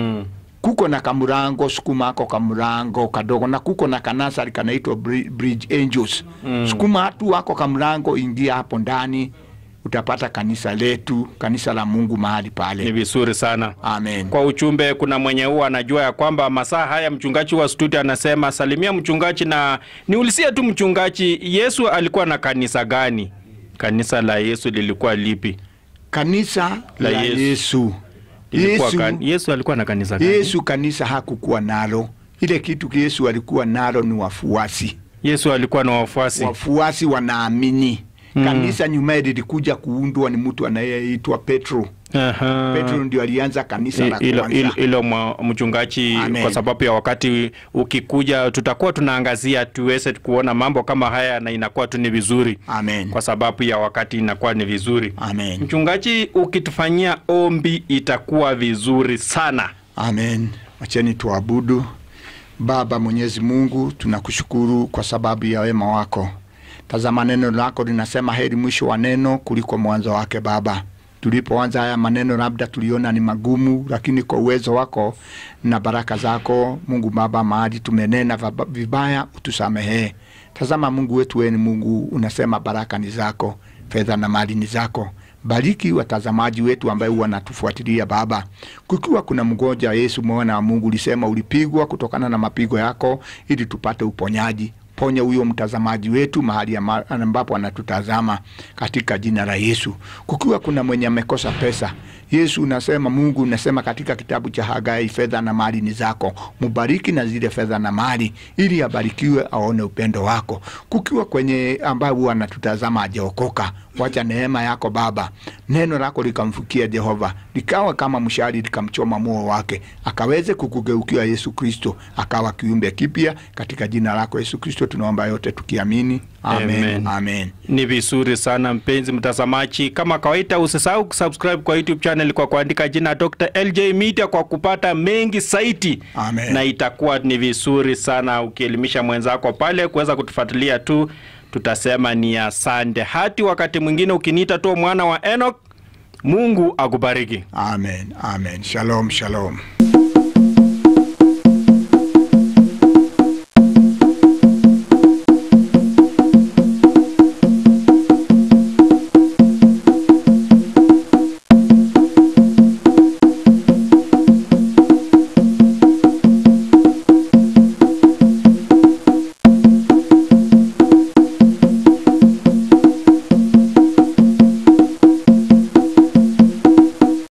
Kuko na kamurango, sukuma ako kamurango kadogo, na kuko na kanasa likanaitwa Bridge Angels. Sukuma hatu wako kamurango, ingia hapo ndani, utapata kanisa letu, kanisa la Mungu mahali pale. Ni vizuri sana. Amen. Kwa uchumbe, kuna mwenye huwa anajua ya kwamba masaa haya mchungaji wa studio anasema salimia mchungaji, na niulizie tu mchungaji, Yesu alikuwa na kanisa gani? Kanisa la Yesu lilikuwa lipi? Kanisa la Yesu. Yesu alikuwa na kanisa gani? Yesu kanisa hakukuwa nalo. Ile kitu Yesu alikuwa nalo ni wafuasi. Yesu alikuwa na wafuasi. Wafuasi wanaamini. Kanisa nyuma lilikuja kuundwa ni mtu anayeitwa Petro. Petro ndio alianza kanisa la kwanza. Ilo mchungaji, kwa sababu ya wakati ukikuja tutakuwa tunaangazia tuweze kuona mambo kama haya, na inakuwa tu ni vizuri. Amen. Kwa sababu ya wakati inakuwa ni vizuri. Amen. Mchungaji, ukitufanyia ombi itakuwa vizuri sana. Amen. Wacheni tuabudu. Baba Mwenyezi Mungu, tunakushukuru kwa sababu ya wema wako. Tazama neno lako linasema heri mwisho wa neno kuliko mwanzo wake. Baba, tulipoanza haya maneno labda tuliona ni magumu, lakini kwa uwezo wako na baraka zako Mungu Baba, mahali tumenena vibaya utusamehe. Tazama Mungu wetu, wewe ni Mungu, unasema baraka ni zako, fedha na mali ni zako. Bariki watazamaji wetu ambao wanatufuatilia Baba. Kukiwa kuna mgonjwa, Yesu mwana wa Mungu, ulisema ulipigwa kutokana na mapigo yako ili tupate uponyaji. Ponya huyo mtazamaji wetu mahali ambapo anatutazama katika jina la Yesu. Kukiwa kuna mwenye amekosa pesa, Yesu unasema, Mungu unasema katika kitabu cha Hagai, fedha na mali ni zako. Mubariki na zile fedha na mali ili abarikiwe, aone upendo wako. Kukiwa kwenye ambao wanatutazama hajaokoka, wacha neema yako Baba, neno lako likamfikia Jehova, likawa kama mshari likamchoma moyo wake, akaweze kukugeukia Yesu Kristo, akawa kiumbe kipya katika jina lako Yesu Kristo tunaomba yote tukiamini. Amen. Amen. Ni vizuri sana mpenzi mtazamaji, kama kawaida usisahau kusubscribe kwa YouTube channel kwa kuandika jina Dr. LJ Media kwa kupata mengi zaidi. Amen. Na itakuwa ni vizuri sana ukielimisha mwenzako pale kuweza kutufuatilia tu, tutasema ni asante. Hadi wakati mwingine ukiniita tu mwana wa Enoch, Mungu akubariki. Amen. Amen. Shalom, shalom.